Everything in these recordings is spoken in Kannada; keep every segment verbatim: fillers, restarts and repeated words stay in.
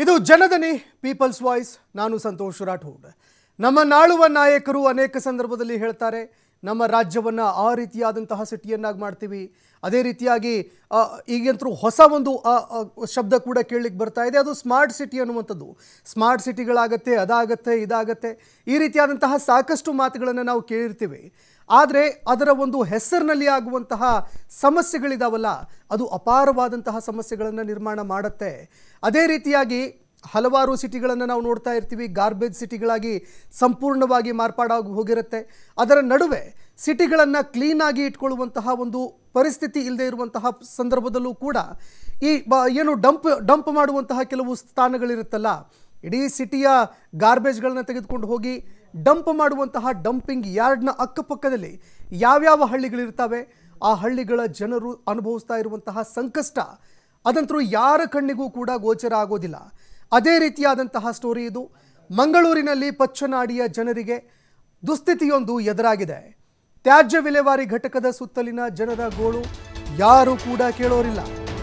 ಇದು ಜನದನಿ ಪೀಪಲ್ಸ್ ವಾಯ್ಸ್. ನಾನು ಸಂತೋಷ್ ರಾಠೋಡ್. ನಮ್ಮ ನಾಳುವ ನಾಯಕರು ಅನೇಕ ಸಂದರ್ಭದಲ್ಲಿ ಹೇಳ್ತಾರೆ, ನಮ್ಮ ರಾಜ್ಯವನ್ನು ಆ ರೀತಿಯಾದಂತಹ ಸಿಟಿಯನ್ನಾಗಿ ಮಾಡ್ತೀವಿ. ಅದೇ ರೀತಿಯಾಗಿ ಈಗಂತರೂ ಹೊಸ ಒಂದು ಶಬ್ದ ಕೂಡ ಕೇಳಲಿಕ್ಕೆ ಬರ್ತಾ ಇದೆ, ಅದು ಸ್ಮಾರ್ಟ್ ಸಿಟಿ ಅನ್ನುವಂಥದ್ದು. ಸ್ಮಾರ್ಟ್ ಸಿಟಿಗಳಾಗತ್ತೆ, ಅದಾಗತ್ತೆ, ಇದಾಗತ್ತೆ, ಈ ರೀತಿಯಾದಂತಹ ಸಾಕಷ್ಟು ಮಾತುಗಳನ್ನು ನಾವು ಕೇಳಿರ್ತೀವಿ. ಆದರೆ ಅದರ ಒಂದು ಹೆಸರಿನಲ್ಲಿ ಆಗುವಂತಹ ಸಮಸ್ಯೆಗಳಿದಾವಲ್ಲ, ಅದು ಅಪಾರವಾದಂತಹ ಸಮಸ್ಯೆಗಳನ್ನು ನಿರ್ಮಾಣ ಮಾಡುತ್ತೆ. ಅದೇ ರೀತಿಯಾಗಿ ಹಲವಾರು ಸಿಟಿಗಳನ್ನು ನಾವು ನೋಡ್ತಾ ಇರ್ತೀವಿ, ಗಾರ್ಬೇಜ್ ಸಿಟಿಗಳಾಗಿ ಸಂಪೂರ್ಣವಾಗಿ ಮಾರ್ಪಾಡಾಗಿ ಹೋಗಿರುತ್ತೆ. ಅದರ ನಡುವೆ ಸಿಟಿಗಳನ್ನು ಕ್ಲೀನಾಗಿ ಇಟ್ಕೊಳ್ಳುವಂತಹ ಒಂದು ಪರಿಸ್ಥಿತಿ ಇಲ್ಲದೆ ಇರುವಂತಹ ಸಂದರ್ಭದಲ್ಲೂ ಕೂಡ ಈ ಏನು ಡಂಪ್ ಡಂಪ್ ಮಾಡುವಂತಹ ಕೆಲವು ಸ್ಥಾನಗಳಿರುತ್ತಲ್ಲ, ಇಡೀ ಸಿಟಿಯ ಗಾರ್ಬೇಜ್ಗಳನ್ನ ತೆಗೆದುಕೊಂಡು ಹೋಗಿ ಡಂಪ್ ಮಾಡುವಂತಹ ಡಂಪಿಂಗ್ ಯಾರ್ಡ್ನ ಅಕ್ಕಪಕ್ಕದಲ್ಲಿ ಯಾವ್ಯಾವ ಹಳ್ಳಿಗಳಿರ್ತವೆ, ಆ ಹಳ್ಳಿಗಳ ಜನರು ಅನುಭವಿಸ್ತಾ ಇರುವಂತಹ ಸಂಕಷ್ಟ ಅದಂತರೂ ಯಾರ ಕಣ್ಣಿಗೂ ಕೂಡ ಗೋಚರ ಆಗೋದಿಲ್ಲ. ಅದೇ ರೀತಿಯಾದಂತಹ ಸ್ಟೋರಿ ಇದು. ಮಂಗಳೂರಿನಲ್ಲಿ ಪಚ್ಚನಾಡಿಯ ಜನರಿಗೆ ದುಸ್ಥಿತಿಯೊಂದು ಎದುರಾಗಿದೆ. ತ್ಯಾಜ್ಯ ವಿಲೇವಾರಿ ಘಟಕದ ಸುತ್ತಲಿನ ಜನರ ಗೋಳು ಯಾರೂ ಕೂಡ ಕೇಳೋರಿಲ್ಲ.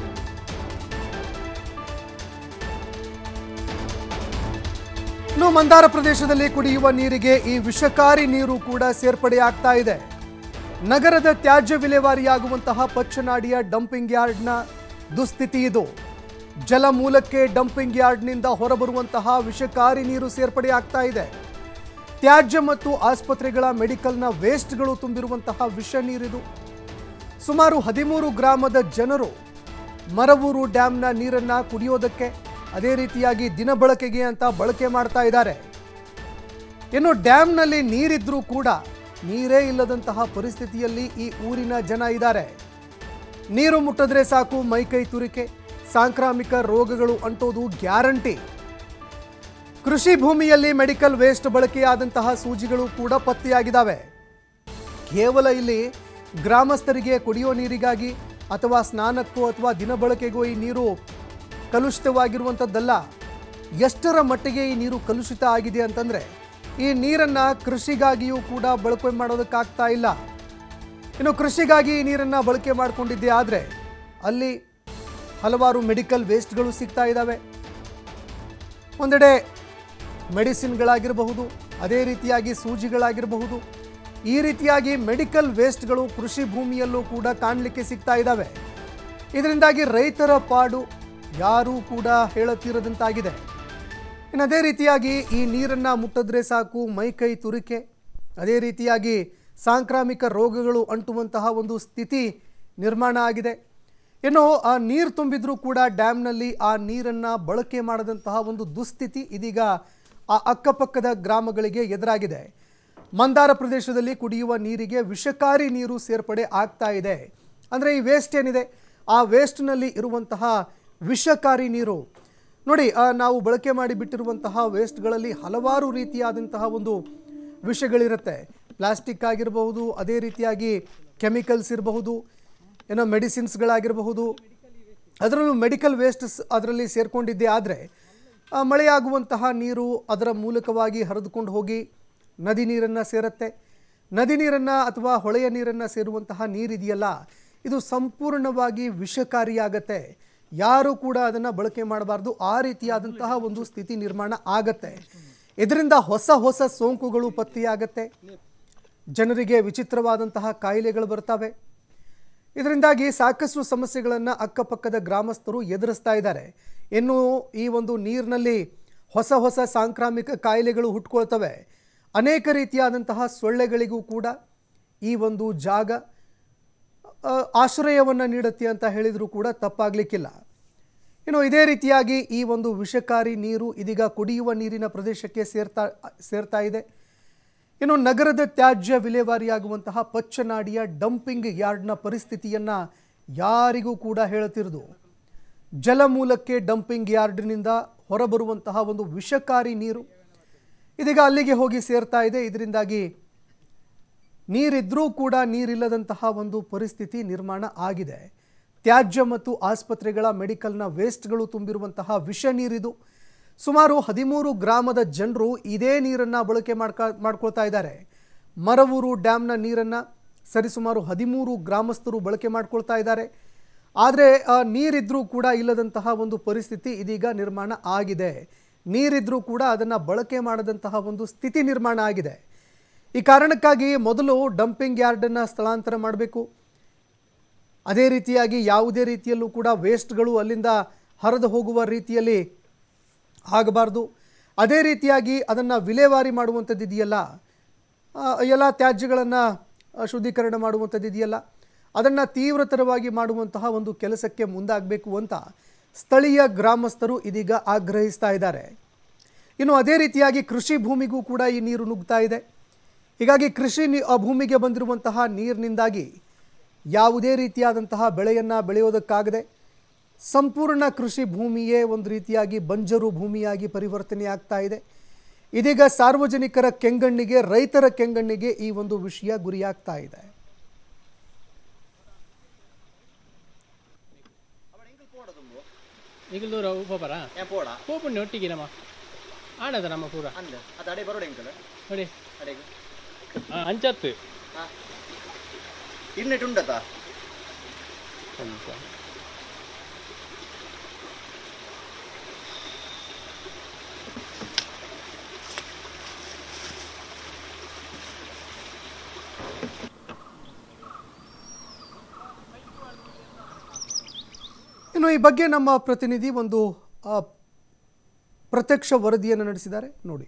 ಇನ್ನು ಮಂದಾರ ಪ್ರದೇಶದಲ್ಲಿ ಕುಡಿಯುವ ನೀರಿಗೆ ಈ ವಿಷಕಾರಿ ನೀರು ಕೂಡ ಸೇರ್ಪಡೆಯಾಗ್ತಾ ಇದೆ. ನಗರದ ತ್ಯಾಜ್ಯ ವಿಲೇವಾರಿಯಾಗುವಂತಹ ಪಚ್ಚನಾಡಿಯ ಡಂಪಿಂಗ್ ಯಾರ್ಡ್ನ ದುಸ್ಥಿತಿ ಇದು. ಜಲಮೂಲಕ್ಕೆ ಡಂಪಿಂಗ್ ಯಾರ್ಡ್ನಿಂದ ಹೊರಬರುವಂತಹ ವಿಷಕಾರಿ ನೀರು ಸೇರ್ಪಡೆಯಾಗ್ತಾ ಇದೆ. ತ್ಯಾಜ್ಯ ಮತ್ತು ಆಸ್ಪತ್ರೆಗಳ ಮೆಡಿಕಲ್ನ ವೇಸ್ಟ್ಗಳು ತುಂಬಿರುವಂತಹ ವಿಷ ನೀರಿದು. ಸುಮಾರು ಹದಿಮೂರು ಗ್ರಾಮದ ಜನರು ಮರವೂರು ಡ್ಯಾಮ್ನ ನೀರನ್ನು ಕುಡಿಯೋದಕ್ಕೆ, ಅದೇ ರೀತಿಯಾಗಿ ದಿನಬಳಕೆಗೆ ಅಂತ ಬಳಕೆ ಮಾಡ್ತಾ ಇದ್ದಾರೆ. ಇನ್ನು ಡ್ಯಾಮ್ನಲ್ಲಿ ನೀರಿದ್ರೂ ಕೂಡ ನೀರೇ ಇಲ್ಲದಂತಹ ಪರಿಸ್ಥಿತಿಯಲ್ಲಿ ಈ ಊರಿನ ಜನ ಇದ್ದಾರೆ. ನೀರು ಮುಟ್ಟಿದ್ರೆ ಸಾಕು ಮೈಕೈ ತುರಿಕೆ, ಸಾಂಕ್ರಾಮಿಕ ರೋಗಗಳು ಅಂಟೋದು ಗ್ಯಾರಂಟಿ. ಕೃಷಿ ಭೂಮಿಯಲ್ಲಿ ಮೆಡಿಕಲ್ ವೇಸ್ಟ್ ಬಳಕೆಯಾದಂತಹ ಸೂಜಿಗಳು ಕೂಡ ಪತ್ತೆಯಾಗಿದ್ದಾವೆ. ಕೇವಲ ಇಲ್ಲಿ ಗ್ರಾಮಸ್ಥರಿಗೆ ಕುಡಿಯೋ ನೀರಿಗಾಗಿ ಅಥವಾ ಸ್ನಾನಕ್ಕೋ ಅಥವಾ ದಿನಬಳಕೆಗೋ ಈ ನೀರು ಕಲುಷಿತವಾಗಿರುವಂಥದ್ದಲ್ಲ. ಎಷ್ಟರ ಮಟ್ಟಿಗೆ ಈ ನೀರು ಕಲುಷಿತ ಆಗಿದೆ ಅಂತಂದರೆ, ಈ ನೀರನ್ನು ಕೃಷಿಗಾಗಿಯೂ ಕೂಡ ಬಳಕೆ ಮಾಡೋದಕ್ಕಾಗ್ತಾ ಇಲ್ಲ. ಇನ್ನು ಕೃಷಿಗಾಗಿ ಈ ನೀರನ್ನು ಬಳಕೆ ಮಾಡಿಕೊಂಡಿದ್ದೆ ಆದರೆ ಅಲ್ಲಿ ಹಲವಾರು ಮೆಡಿಕಲ್ ವೇಸ್ಟ್ಗಳು ಸಿಗ್ತಾ ಇದ್ದಾವೆ. ಒಂದೆಡೆ ಮೆಡಿಸಿನ್ಗಳಾಗಿರಬಹುದು, ಅದೇ ರೀತಿಯಾಗಿ ಸೂಜಿಗಳಾಗಿರಬಹುದು, ಈ ರೀತಿಯಾಗಿ ಮೆಡಿಕಲ್ ವೇಸ್ಟ್ಗಳು ಕೃಷಿ ಭೂಮಿಯಲ್ಲೂ ಕೂಡ ಕಾಣಲಿಕ್ಕೆ ಸಿಗ್ತಾ ಇದ್ದಾವೆ. ಇದರಿಂದಾಗಿ ರೈತರ ಪಾಡು ಯಾರೂ ಕೂಡ ಹೇಳುತ್ತಿರದಂತಾಗಿದೆ. ಇನ್ನು ಅದೇ ರೀತಿಯಾಗಿ ಈ ನೀರನ್ನು ಮುಟ್ಟಿದ್ರೆ ಸಾಕು ಮೈಕೈ ತುರಿಕೆ, ಅದೇ ರೀತಿಯಾಗಿ ಸಾಂಕ್ರಾಮಿಕ ರೋಗಗಳು ಅಂಟುವಂತಹ ಒಂದು ಸ್ಥಿತಿ ನಿರ್ಮಾಣ ಆಗಿದೆ. ಇನ್ನು ಆ ನೀರು ತುಂಬಿದ್ರೂ ಕೂಡ ಡ್ಯಾಮ್ನಲ್ಲಿ ಆ ನೀರನ್ನು ಬಳಕೆ ಮಾಡದಂತಹ ಒಂದು ದುಸ್ಥಿತಿ ಇದೀಗ ಆ ಅಕ್ಕಪಕ್ಕದ ಗ್ರಾಮಗಳಿಗೆ ಎದುರಾಗಿದೆ. ಮಂದಾರ ಪ್ರದೇಶದಲ್ಲಿ ಕುಡಿಯುವ ನೀರಿಗೆ ವಿಷಕಾರಿ ನೀರು ಸೇರ್ಪಡೆ ಆಗ್ತಾ ಇದೆ. ಅಂದರೆ ಈ ವೇಸ್ಟ್ ಏನಿದೆ, ಆ ವೇಸ್ಟ್ನಲ್ಲಿ ಇರುವಂತಹ ವಿಷಕಾರಿ ನೀರು ನೋಡಿ, ನಾವು ಬಳಕೆ ಮಾಡಿ ಬಿಟ್ಟಿರುವಂತಹ ವೇಸ್ಟ್ಗಳಲ್ಲಿ ಹಲವಾರು ರೀತಿಯಾದಂತಹ ಒಂದು ವಿಷಗಳಿರುತ್ತೆ. ಪ್ಲಾಸ್ಟಿಕ್ ಆಗಿರಬಹುದು, ಅದೇ ರೀತಿಯಾಗಿ ಕೆಮಿಕಲ್ಸ್ ಇರಬಹುದು, ಏನೋ ಮೆಡಿಸಿನ್ಸ್ಗಳಾಗಿರಬಹುದು, ಅದರಲ್ಲೂ ಮೆಡಿಕಲ್ ವೇಸ್ಟ್ಸ್ ಅದರಲ್ಲಿ ಸೇರಿಕೊಂಡಿದ್ದೆ. ಆದರೆ ಮಳೆಯಾಗುವಂತಹ ನೀರು ಅದರ ಮೂಲಕವಾಗಿ ಹರಿದುಕೊಂಡು ಹೋಗಿ ನದಿ ನೀರನ್ನು ಸೇರುತ್ತೆ. ನದಿ ನೀರನ್ನು ಅಥವಾ ಹೊಳೆಯ ನೀರನ್ನು ಸೇರುವಂತಹ ನೀರಿದೆಯಲ್ಲ, ಇದು ಸಂಪೂರ್ಣವಾಗಿ ವಿಷಕಾರಿಯಾಗತ್ತೆ. ಯಾರೂ ಕೂಡ ಅದನ್ನು ಬಳಕೆ ಮಾಡಬಾರ್ದು. ಆ ರೀತಿಯಾದಂತಹ ಒಂದು ಸ್ಥಿತಿ ನಿರ್ಮಾಣ ಆಗತ್ತೆ. ಇದರಿಂದ ಹೊಸ ಹೊಸ ಸೋಂಕುಗಳು ಪತ್ತೆಯಾಗತ್ತೆ. ಜನರಿಗೆ ವಿಚಿತ್ರವಾದಂತಹ ಕಾಯಿಲೆಗಳು ಬರ್ತವೆ. ಇದರಿಂದಾಗಿ ಸಾಕಷ್ಟು ಸಮಸ್ಯೆಗಳನ್ನು ಅಕ್ಕಪಕ್ಕದ ಗ್ರಾಮಸ್ಥರು ಎದುರಿಸ್ತಾ ಇದ್ದಾರೆ. ಇನ್ನು ಈ ಒಂದು ನೀರಿನಲ್ಲಿ ಹೊಸ ಹೊಸ ಸಾಂಕ್ರಾಮಿಕ ಕಾಯಿಲೆಗಳು ಹುಟ್ಕೊಳ್ತವೆ. ಅನೇಕ ರೀತಿಯಾದಂತಹ ಸೊಳ್ಳೆಗಳಿಗೂ ಕೂಡ ಈ ಒಂದು ಜಾಗ ಆಶ್ರಯವನ್ನು ನೀಡುತ್ತೆ ಅಂತ ಹೇಳಿದರೂ ಕೂಡ ತಪ್ಪಾಗಲಿಕ್ಕಿಲ್ಲ. ಇನ್ನು ಇದೇ ರೀತಿಯಾಗಿ ಈ ಒಂದು ವಿಷಕಾರಿ ನೀರು ಇದೀಗ ಕುಡಿಯುವ ನೀರಿನ ಪ್ರದೇಶಕ್ಕೆ ಸೇರ್ತಾ ಸೇರ್ತಾ ಇದೆ. ಇನ್ನು ನಗರದ ತ್ಯಾಜ್ಯ ವಿಲೇವಾರಿಯಾಗುವಂತಹ ಪಚ್ಚನಾಡಿಯ ಡಂಪಿಂಗ್ ಯಾರ್ಡ್ನ ಪರಿಸ್ಥಿತಿಯನ್ನು ಯಾರಿಗೂ ಕೂಡ ಹೇಳುತ್ತಿರುವುದು. ಜಲಮೂಲಕ್ಕೆ ಡಂಪಿಂಗ್ ಯಾರ್ಡ್ನಿಂದ ಹೊರಬರುವಂತಹ ಒಂದು ವಿಷಕಾರಿ ನೀರು ಇದೀಗ ಅಲ್ಲಿಗೆ ಹೋಗಿ ಸೇರ್ತಾ ಇದೆ. ಇದರಿಂದಾಗಿ ನೀರಿದ್ರೂ ಕೂಡ ನೀರಿಲ್ಲದಂತಹ ಒಂದು ಪರಿಸ್ಥಿತಿ ನಿರ್ಮಾಣ ಆಗಿದೆ. ತ್ಯಾಜ್ಯ ಮತ್ತು ಆಸ್ಪತ್ರೆಗಳ ಮೆಡಿಕಲ್ನ ವೇಸ್ಟ್ಗಳು ತುಂಬಿರುವಂತಹ ವಿಷ ನೀರಿದು. ಸುಮಾರು ಹದಿಮೂರು ಗ್ರಾಮದ ಜನರು ಇದೇ ನೀರನ್ನು ಬಳಕೆ ಮಾಡ್ಕೊ ಮಾಡ್ಕೊಳ್ತಾ ಇದ್ದಾರೆ. ಮರವೂರು ಡ್ಯಾಮ್ನ ನೀರನ್ನು ಸರಿಸುಮಾರು ಹದಿಮೂರು ಗ್ರಾಮಸ್ಥರು ಬಳಕೆ ಮಾಡ್ಕೊಳ್ತಾ ಇದ್ದಾರೆ. ಆದರೆ ನೀರಿದ್ರೂ ಕೂಡ ಇಲ್ಲದಂತಹ ಒಂದು ಪರಿಸ್ಥಿತಿ ಇದೀಗ ನಿರ್ಮಾಣ ಆಗಿದೆ. ನೀರಿದ್ರೂ ಕೂಡ ಅದನ್ನು ಬಳಕೆ ಮಾಡದಂತಹ ಒಂದು ಸ್ಥಿತಿ ನಿರ್ಮಾಣ ಆಗಿದೆ. ಈ ಕಾರಣಕ್ಕಾಗಿ ಮೊದಲು ಡಂಪಿಂಗ್ ಯಾರ್ಡನ್ನು ಸ್ಥಳಾಂತರ ಮಾಡಬೇಕು. ಅದೇ ರೀತಿಯಾಗಿ ಯಾವುದೇ ರೀತಿಯಲ್ಲೂ ಕೂಡ ವೇಸ್ಟ್ಗಳು ಅಲ್ಲಿಂದ ಹರಿದು ಹೋಗುವ ರೀತಿಯಲ್ಲಿ ಆಗಬಾರ್ದು. ಅದೇ ರೀತಿಯಾಗಿ ಅದನ್ನು ವಿಲೇವಾರಿ ಮಾಡುವಂಥದ್ದು ಇದೆಯಲ್ಲ, ಎಲ್ಲ ತ್ಯಾಜ್ಯಗಳನ್ನು ಶುದ್ಧೀಕರಣ ಮಾಡುವಂಥದ್ದು ಇದೆಯಲ್ಲ, ಅದನ್ನು ತೀವ್ರತರವಾಗಿ ಮಾಡುವಂತಹ ಒಂದು ಕೆಲಸಕ್ಕೆ ಮುಂದಾಗಬೇಕು ಅಂತ ಸ್ಥಳೀಯ ಗ್ರಾಮಸ್ಥರು ಇದೀಗ ಆಗ್ರಹಿಸ್ತಾ ಇದ್ದಾರೆ. ಇನ್ನು ಅದೇ ರೀತಿಯಾಗಿ ಕೃಷಿ ಭೂಮಿಗೂ ಕೂಡ ಈ ನೀರು ನುಗ್ತಾ ಇದೆ. ಹೀಗಾಗಿ ಕೃಷಿ ಭೂಮಿಗೆ ಬಂದಿರುವಂತಹ ನೀರಿನಿಂದಾಗಿ ಯಾವುದೇ ರೀತಿಯಾದಂತಹ ಬೆಳೆಯನ್ನು ಬೆಳೆಯೋದಕ್ಕಾಗದೆ ಸಂಪೂರ್ಣ ಕೃಷಿ ಭೂಮಿಯೇ ಒಂದು ರೀತಿಯಾಗಿ ಬಂಜರು ಭೂಮಿಯಾಗಿ ಪರಿವರ್ತನೆ ಆಗ್ತಾ ಇದೆ. ಇದೀಗ ಸಾರ್ವಜನಿಕರ ಕೆಂಗಣ್ಣಿಗೆ, ರೈತರ ಕೆಂಗಣ್ಣಿಗೆ ಈ ಒಂದು ವಿಷಯ ಗುರಿಯಾಗ್ತಾ ಇದೆ. ಅಂಚತ್ತು ಇನ್ನೆಟ್ ಉಂಟತಾ ಇನ್ನು ಈ ಬಗ್ಗೆ ನಮ್ಮ ಪ್ರತಿನಿಧಿ ಒಂದು ಪ್ರತ್ಯಕ್ಷ ವರದಿಯನ್ನು ನಡೆಸಿದ್ದಾರೆ, ನೋಡಿ.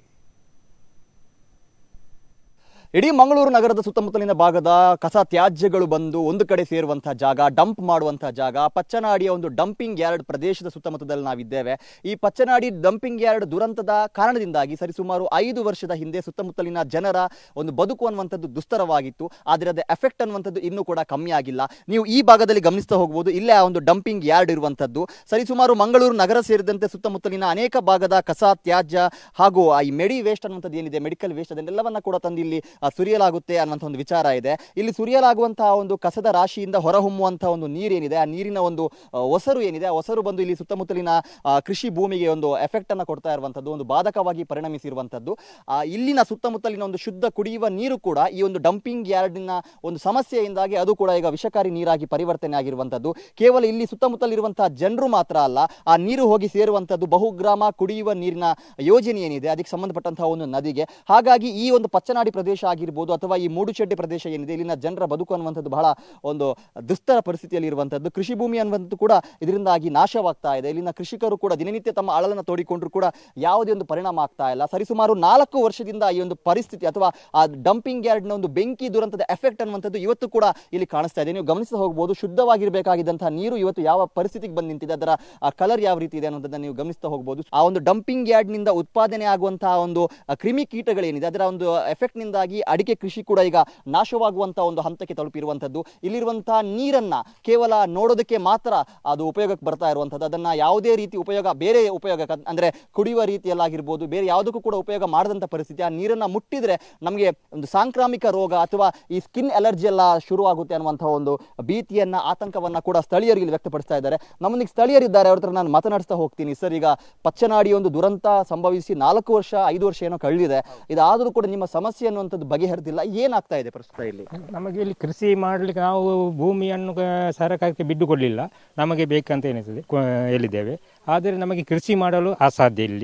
ಇಡೀ ಮಂಗಳೂರು ನಗರದ ಸುತ್ತಮುತ್ತಲಿನ ಭಾಗದ ಕಸ ತ್ಯಾಜ್ಯಗಳು ಬಂದು ಒಂದು ಕಡೆ ಸೇರುವಂತಹ ಜಾಗ, ಡಂಪ್ ಮಾಡುವಂತಹ ಜಾಗ, ಪಚ್ಚನಾಡಿಯ ಒಂದು ಡಂಪಿಂಗ್ ಯಾರ್ಡ್ ಪ್ರದೇಶದ ಸುತ್ತಮುತ್ತದಲ್ಲಿ ನಾವಿದ್ದೇವೆ. ಈ ಪಚ್ಚನಾಡಿ ಡಂಪಿಂಗ್ ಯಾರ್ಡ್ ದುರಂತದ ಕಾರಣದಿಂದಾಗಿ ಸರಿಸುಮಾರು ಐದು ವರ್ಷದ ಹಿಂದೆ ಸುತ್ತಮುತ್ತಲಿನ ಜನರ ಒಂದು ಬದುಕು ಅನ್ನುವಂಥದ್ದು ದುಸ್ತರವಾಗಿತ್ತು. ಆದರೆ ಅದರ ಎಫೆಕ್ಟ್ ಅನ್ನುವಂಥದ್ದು ಇನ್ನೂ ಕೂಡ ಕಮ್ಮಿ ಆಗಿಲ್ಲ. ನೀವು ಈ ಭಾಗದಲ್ಲಿ ಗಮನಿಸ್ತಾ ಹೋಗಬಹುದು, ಇಲ್ಲೇ ಆ ಒಂದು ಡಂಪಿಂಗ್ ಯಾರ್ಡ್ ಇರುವಂಥದ್ದು. ಸರಿಸುಮಾರು ಮಂಗಳೂರು ನಗರ ಸೇರಿದಂತೆ ಸುತ್ತಮುತ್ತಲಿನ ಅನೇಕ ಭಾಗದ ಕಸ ತ್ಯಾಜ್ಯ ಹಾಗೂ ಈ ಮೆಡಿ ವೇಸ್ಟ್ ಅನ್ನುವಂಥದ್ದು ಏನಿದೆ, ಮೆಡಿಕಲ್ ವೇಸ್ಟ್, ಅದನ್ನೆಲ್ಲವನ್ನ ಕೂಡ ತಂದು ಇಲ್ಲಿ ಸುರಿಯಲಾಗುತ್ತೆ ಅನ್ನುವಂಥ ಒಂದು ವಿಚಾರ ಇದೆ. ಇಲ್ಲಿ ಸುರಿಯಲಾಗುವಂತಹ ಒಂದು ಕಸದ ರಾಶಿಯಿಂದ ಹೊರಹೊಮ್ಮುವಂತಹ ಒಂದು ನೀರೇನಿದೆ, ಆ ನೀರಿನ ಒಂದು ಒಸರು ಏನಿದೆ, ಆ ಒಸರು ಬಂದು ಇಲ್ಲಿ ಸುತ್ತಮುತ್ತಲಿನ ಕೃಷಿ ಭೂಮಿಗೆ ಒಂದು ಎಫೆಕ್ಟ್ ಅನ್ನು ಕೊಡ್ತಾ ಇರುವಂಥದ್ದು, ಒಂದು ಬಾಧಕವಾಗಿ ಪರಿಣಮಿಸಿರುವಂಥದ್ದು. ಇಲ್ಲಿನ ಸುತ್ತಮುತ್ತಲಿನ ಒಂದು ಶುದ್ಧ ಕುಡಿಯುವ ನೀರು ಕೂಡ ಈ ಒಂದು ಡಂಪಿಂಗ್ ಯಾರ್ಡಿನ ಒಂದು ಸಮಸ್ಯೆಯಿಂದಾಗಿ ಅದು ಕೂಡ ಈಗ ವಿಷಕಾರಿ ನೀರಾಗಿ ಪರಿವರ್ತನೆ ಆಗಿರುವಂಥದ್ದು. ಕೇವಲ ಇಲ್ಲಿ ಸುತ್ತಮುತ್ತಲಿರುವಂತಹ ಜನರು ಮಾತ್ರ ಅಲ್ಲ, ಆ ನೀರು ಹೋಗಿ ಸೇರುವಂಥದ್ದು ಬಹುಗ್ರಾಮ ಕುಡಿಯುವ ನೀರಿನ ಯೋಜನೆ ಏನಿದೆ ಅದಕ್ಕೆ ಸಂಬಂಧಪಟ್ಟಂತಹ ಒಂದು ನದಿಗೆ. ಹಾಗಾಗಿ ಈ ಒಂದು ಪಚ್ಚನಾಡಿ ಪ್ರದೇಶ ಆಗಿರ್ಬೋದು ಅಥವಾ ಈ ಮೂಡುಚೆಡ್ಡೆ ಪ್ರದೇಶ ಏನಿದೆ, ಇಲ್ಲಿನ ಜನರ ಬದುಕು ಅನ್ನುವಂಥದ್ದು ಬಹಳ ಒಂದು ದುಸ್ತರ ಪರಿಸ್ಥಿತಿಯಲ್ಲಿ ಇರುವಂಥದ್ದು. ಕೃಷಿ ಭೂಮಿ ಅನ್ನುವಂಥದ್ದು ಕೂಡ ಇದರಿಂದಾಗಿ ನಾಶವಾಗ್ತಾ ಇದೆ. ಇಲ್ಲಿನ ಕೃಷಿಕರು ಕೂಡ ದಿನನಿತ್ಯ ತಮ್ಮ ಅಳಲನ್ನು ತೋಡಿಕೊಂಡ್ರು ಕೂಡ ಯಾವುದೇ ಒಂದು ಪರಿಣಾಮ ಆಗ್ತಾ ಇಲ್ಲ. ಸರಿಸುಮಾರು ನಾಲ್ಕು ವರ್ಷದಿಂದ ಈ ಒಂದು ಪರಿಸ್ಥಿತಿ ಅಥವಾ ಆ ಡಂಪಿಂಗ್ ಯಾರ್ಡ್ನ ಒಂದು ಬೆಂಕಿ ದುರಂತದ ಎಫೆಕ್ಟ್ ಅನ್ನುವಂಥದ್ದು ಇವತ್ತು ಕೂಡ ಇಲ್ಲಿ ಕಾಣಿಸ್ತಾ ಇದೆ. ನೀವು ಗಮನಿಸ್ತಾ ಹೋಗಬಹುದು, ಶುದ್ಧವಾಗಿರಬೇಕಾಗಿದ್ದಂತಹ ನೀರು ಇವತ್ತು ಯಾವ ಪರಿಸ್ಥಿತಿಗೆ ಬಂದು ನಿಂತಿದೆ, ಅದರ ಕಲರ್ ಯಾವ ರೀತಿ ಇದೆ ಅನ್ನೋದನ್ನ ನೀವು ಗಮನಿಸ್ತಾ ಹೋಗಬಹುದು. ಆ ಒಂದು ಡಂಪಿಂಗ್ ಯಾರ್ಡ್ ನಿಂದ ಉತ್ಪಾದನೆ ಆಗುವಂತಹ ಒಂದು ಕ್ರಿಮಿ ಕೀಟಗಳೇನಿದೆ ಅದರ ಒಂದು ಎಫೆಕ್ಟ್ ನಿಂದಾಗಿ ಅಡಿಕೆ ಕೃಷಿ ಕೂಡ ಈಗ ನಾಶವಾಗುವಂತಹ ಒಂದು ಹಂತಕ್ಕೆ ತಲುಪಿರುವಂಥದ್ದು. ಇಲ್ಲಿರುವಂತಹ ನೀರನ್ನ ಕೇವಲ ನೋಡೋದಕ್ಕೆ ಮಾತ್ರ ಅದು ಉಪಯೋಗಕ್ಕೆ ಬರ್ತಾ ಇರುವಂಥದ್ದು. ಅದನ್ನ ಯಾವುದೇ ರೀತಿ ಉಪಯೋಗ, ಬೇರೆ ಉಪಯೋಗ ಅಂದ್ರೆ ಕುಡಿಯುವ ರೀತಿಯಲ್ಲಾಗಿರ್ಬೋದು, ಬೇರೆ ಯಾವುದಕ್ಕೂ ಕೂಡ ಉಪಯೋಗ ಮಾಡದಂತ ಪರಿಸ್ಥಿತಿ. ಆ ನೀರನ್ನ ಮುಟ್ಟಿದ್ರೆ ನಮಗೆ ಒಂದು ಸಾಂಕ್ರಾಮಿಕ ರೋಗ ಅಥವಾ ಈ ಸ್ಕಿನ್ ಅಲರ್ಜಿ ಎಲ್ಲ ಶುರುವಾಗುತ್ತೆ ಅನ್ನುವಂತಹ ಒಂದು ಭೀತಿಯನ್ನ, ಆತಂಕವನ್ನ ಕೂಡ ಸ್ಥಳೀಯರು ಇಲ್ಲಿ ವ್ಯಕ್ತಪಡಿಸ್ತಾ ಇದ್ದಾರೆ. ನಮ್ಮೊಂದಿಗೆ ಸ್ಥಳೀಯರಿದ್ದಾರೆ, ಅವ್ರ ಹತ್ರ ನಾನು ಮಾತನಾಡಿಸ್ತಾ ಹೋಗ್ತೀನಿ. ಸರ್, ಈಗ ಪಚ್ಚನಾಡಿ ಒಂದು ದುರಂತ ಸಂಭವಿಸಿ ನಾಲ್ಕು ವರ್ಷ ಐದು ವರ್ಷ ಏನೋ ಕಳೆದಿದೆ, ಇದಾದರೂ ಕೂಡ ನಿಮ್ಮ ಸಮಸ್ಯೆ ಅನ್ನುವಂಥದ್ದು ಬಗೆಹರಿದಿಲ್ಲ. ಏನಾಗ್ತಾ ಇದೆ ಪ್ರಸ್ತುತ ಇಲ್ಲಿ? ನಮಗೆ ಇಲ್ಲಿ ಕೃಷಿ ಮಾಡಲಿಕ್ಕೆ ನಾವು ಭೂಮಿಯನ್ನು ಸರ್ಕಾರಕ್ಕೆ ಬಿಟ್ಟುಕೊಡಲಿಲ್ಲ, ನಮಗೆ ಬೇಕಂತ ಏನಿರ್ತದೆ ಹೇಳಿದ್ದೇವೆ. ಆದರೆ ನಮಗೆ ಕೃಷಿ ಮಾಡಲು ಅಸಾಧ್ಯ. ಇಲ್ಲಿ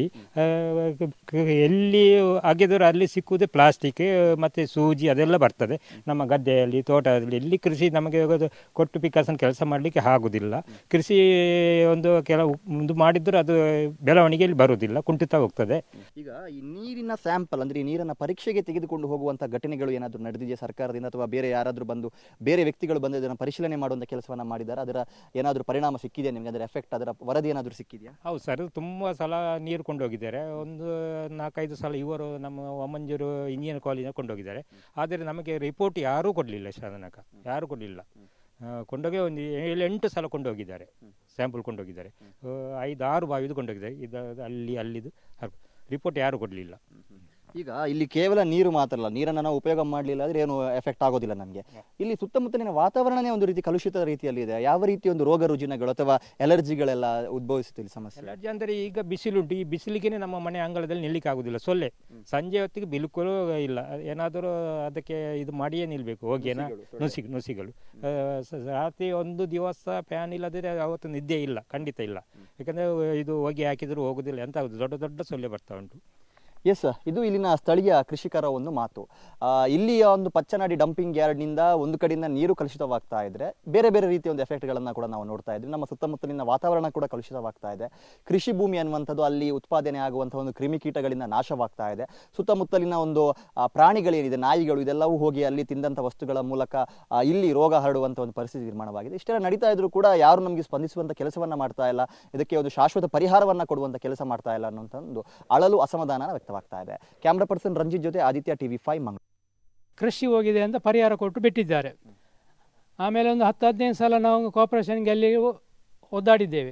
ಎಲ್ಲಿ ಅಗೆದರೂ ಅಲ್ಲಿ ಸಿಕ್ಕುವುದೇ ಪ್ಲಾಸ್ಟಿಕ್ ಮತ್ತು ಸೂಜಿ ಅದೆಲ್ಲ ಬರ್ತದೆ. ನಮ್ಮ ಗದ್ದೆಯಲ್ಲಿ, ತೋಟದಲ್ಲಿ ಎಲ್ಲಿ ಕೃಷಿ ನಮಗೆ ಕೊಟ್ಟು ಪಿಕಾಸನ್ನು ಕೆಲಸ ಮಾಡಲಿಕ್ಕೆ ಆಗುವುದಿಲ್ಲ. ಕೃಷಿ ಒಂದು ಕೆಲವು ಒಂದು ಮಾಡಿದರೂ ಅದು ಬೆಳವಣಿಗೆಯಲ್ಲಿ ಬರುವುದಿಲ್ಲ, ಕುಂಠಿತ ಹೋಗ್ತದೆ. ಈಗ ಈ ನೀರಿನ ಸ್ಯಾಂಪಲ್ ಅಂದ್ರೆ ಈ ನೀರನ್ನ ಪರೀಕ್ಷೆಗೆ ತೆಗೆದುಕೊಂಡು ಹೋಗುವಂಥ ಘಟನೆಗಳು ಏನಾದರೂ ನಡೆದಿದೆಯಾ ಸರ್ಕಾರದಿಂದ, ಅಥವಾ ಬೇರೆ ಯಾರಾದರೂ ಬಂದು ಬೇರೆ ವ್ಯಕ್ತಿಗಳು ಬಂದು ಇದನ್ನು ಪರಿಶೀಲನೆ ಮಾಡುವಂಥ ಕೆಲಸವನ್ನ ಮಾಡಿದ್ದಾರೆ? ಅದರ ಏನಾದರೂ ಪರಿಣಾಮ ಸಿಕ್ಕಿದೆಯಾ ನಿಮಗೆ? ಅದರ ಎಫೆಕ್ಟ್, ಅದರ ವರದಿ ಏನಾದರೂ ಸಿಕ್ಕಿದೆಯಾ? ಹೌದು ಸರ್, ತುಂಬ ಸಲ ನೀರು ಕೊಂಡೋಗಿದ್ದಾರೆ. ಒಂದು ನಾಲ್ಕೈದು ಸಲ ಇವರು ನಮ್ಮ ಒಮ್ಮಂಜೂರು ಇಂಜಿನಿಯರ್ ಕಾಲೇಜಿನ ಕೊಂಡೋಗಿದ್ದಾರೆ. ಆದರೆ ನಮಗೆ ರಿಪೋರ್ಟ್ ಯಾರೂ ಕೊಡಲಿಲ್ಲ, ಶಾಸನಕ ಯಾರೂ ಕೊಡಲಿಲ್ಲ. ಕೊಂಡೋಗಿ ಒಂದು ಏಳು ಎಂಟು ಸಲ ಕೊಂಡೋಗಿದ್ದಾರೆ, ಸ್ಯಾಂಪಲ್ ಕೊಂಡೋಗಿದ್ದಾರೆ. ಐದು ಆರು ಬಾವಿದು ಕೊಂಡೋಗಿದ್ದಾರೆ. ಇದು ಅಲ್ಲಿ ಅಲ್ಲಿದು ರಿಪೋರ್ಟ್ ಯಾರು ಕೊಡಲಿಲ್ಲ. ಈಗ ಇಲ್ಲಿ ಕೇವಲ ನೀರು ಮಾತ್ರ ಅಲ್ಲ, ನೀರನ್ನು ನಾವು ಉಪಯೋಗ ಮಾಡಲಿಲ್ಲ ಅಂದರೆ ಏನು ಎಫೆಕ್ಟ್ ಆಗೋದಿಲ್ಲ ನಮಗೆ. ಇಲ್ಲಿ ಸುತ್ತಮುತ್ತಲಿನ ವಾತಾವರಣನೇ ಒಂದು ರೀತಿ ಕಲುಷಿತ ರೀತಿಯಲ್ಲಿ ಇದೆ. ಯಾವ ರೀತಿ ಒಂದು ರೋಗ ರುಜಿನಗಳು ಅಥವಾ ಎಲರ್ಜಿಗಳೆಲ್ಲ ಉದ್ಭವಿಸುತ್ತಿಲ್ಲ ಸಮಸ್ಯೆ? ಎಲರ್ಜಿ ಅಂದರೆ ಈಗ ಬಿಸಿಲುಂಟು, ಈ ಬಿಸಿಲಿಗೆ ನಮ್ಮ ಮನೆ ಅಂಗಳದಲ್ಲಿ ನಿಲ್ಲಿಕ್ಕೆ ಆಗುದಿಲ್ಲ. ಸೊಳ್ಳೆ ಸಂಜೆ ಹೊತ್ತಿಗೆ ಬಿಲ್ಕುಲ್ ಇಲ್ಲ, ಏನಾದರೂ ಅದಕ್ಕೆ ಇದು ಮಾಡಿಯೇ ನಿಲ್ಬೇಕು, ಹೋಗಿ ಏನೋ ನುಸಿ ನುಸಿಗಳು. ರಾತ್ರಿ ಒಂದು ದಿವಸ ಫ್ಯಾನ್ ಇಲ್ಲದಿದ್ರೆ ಅವತ್ತು ನಿದ್ದೆ ಇಲ್ಲ, ಖಂಡಿತ ಇಲ್ಲ. ಯಾಕಂದರೆ ಇದು ಹೊಗೆ ಹಾಕಿದರೂ ಹೋಗುದಿಲ್ಲ, ಎಂತ ಆಗುದು, ದೊಡ್ಡ ದೊಡ್ಡ ಸೊಳ್ಳೆ ಬರ್ತಾ ಉಂಟು. ಎಸ್, ಇದು ಇಲ್ಲಿನ ಸ್ಥಳೀಯ ಕೃಷಿಕರ ಒಂದು ಮಾತು. ಇಲ್ಲಿಯ ಒಂದು ಪಚ್ಚನಾಡಿ ಡಂಪಿಂಗ್ ಯಾರ್ಡ್ನಿಂದ ಒಂದು ಕಡೆಯಿಂದ ನೀರು ಕಲುಷಿತವಾಗ್ತಾ ಇದ್ರೆ ಬೇರೆ ಬೇರೆ ರೀತಿಯ ಒಂದು ಎಫೆಕ್ಟ್ಗಳನ್ನು ಕೂಡ ನಾವು ನೋಡ್ತಾ ಇದ್ವಿ. ನಮ್ಮ ಸುತ್ತಮುತ್ತಲಿನ ವಾತಾವರಣ ಕೂಡ ಕಲುಷಿತವಾಗ್ತಾ ಇದೆ. ಕೃಷಿ ಭೂಮಿ ಅನ್ನುವಂಥದ್ದು ಅಲ್ಲಿ ಉತ್ಪಾದನೆ ಆಗುವಂತಹ ಒಂದು ಕ್ರಿಮಿಕೀಟಗಳಿಂದ ನಾಶವಾಗ್ತಾ ಇದೆ. ಸುತ್ತಮುತ್ತಲಿನ ಒಂದು ಪ್ರಾಣಿಗಳೇನಿದೆ, ನಾಯಿಗಳು, ಇದೆಲ್ಲವೂ ಹೋಗಿ ಅಲ್ಲಿ ತಿಂದಂಥ ವಸ್ತುಗಳ ಮೂಲಕ ಇಲ್ಲಿ ರೋಗ ಹರಡುವಂಥ ಒಂದು ಪರಿಸ್ಥಿತಿ ನಿರ್ಮಾಣವಾಗಿದೆ. ಇಷ್ಟೆಲ್ಲ ನಡೀತಾ ಇದ್ರೂ ಕೂಡ ಯಾರು ನಮಗೆ ಸ್ಪಂದಿಸುವಂಥ ಕೆಲಸವನ್ನ ಮಾಡ್ತಾ ಇಲ್ಲ, ಇದಕ್ಕೆ ಒಂದು ಶಾಶ್ವತ ಪರಿಹಾರವನ್ನ ಕೊಡುವಂಥ ಕೆಲಸ ಮಾಡ್ತಾ ಇಲ್ಲ ಅನ್ನುವಂಥ ಒಂದು ಅಳಲು, ಅಸಮಾಧಾನ ವ್ಯಕ್ತವಾಗ್ತಾ ಇದೆ. ಕ್ಯಾಮ್ರಾ ಪರ್ಸನ್ ರಂಜಿತ್ ಜೊತೆ ಆದಿತ್ಯ, ಟಿವಿ ಫೈವ್, ಮಂಗಳೂರು. ಕೃಷಿ ಹೋಗಿದೆ ಅಂತ ಪರಿಹಾರ ಕೊಟ್ಟು ಬಿಟ್ಟಿದ್ದಾರೆ. ಆಮೇಲೆ ಒಂದು ಹತ್ತು ಹದಿನೈದು ಸಲ ನಾವು ಕಾರ್ಪೊರೇಷನ್ಗೆ ಅಲ್ಲಿ ಒದ್ದಾಡಿದ್ದೇವೆ.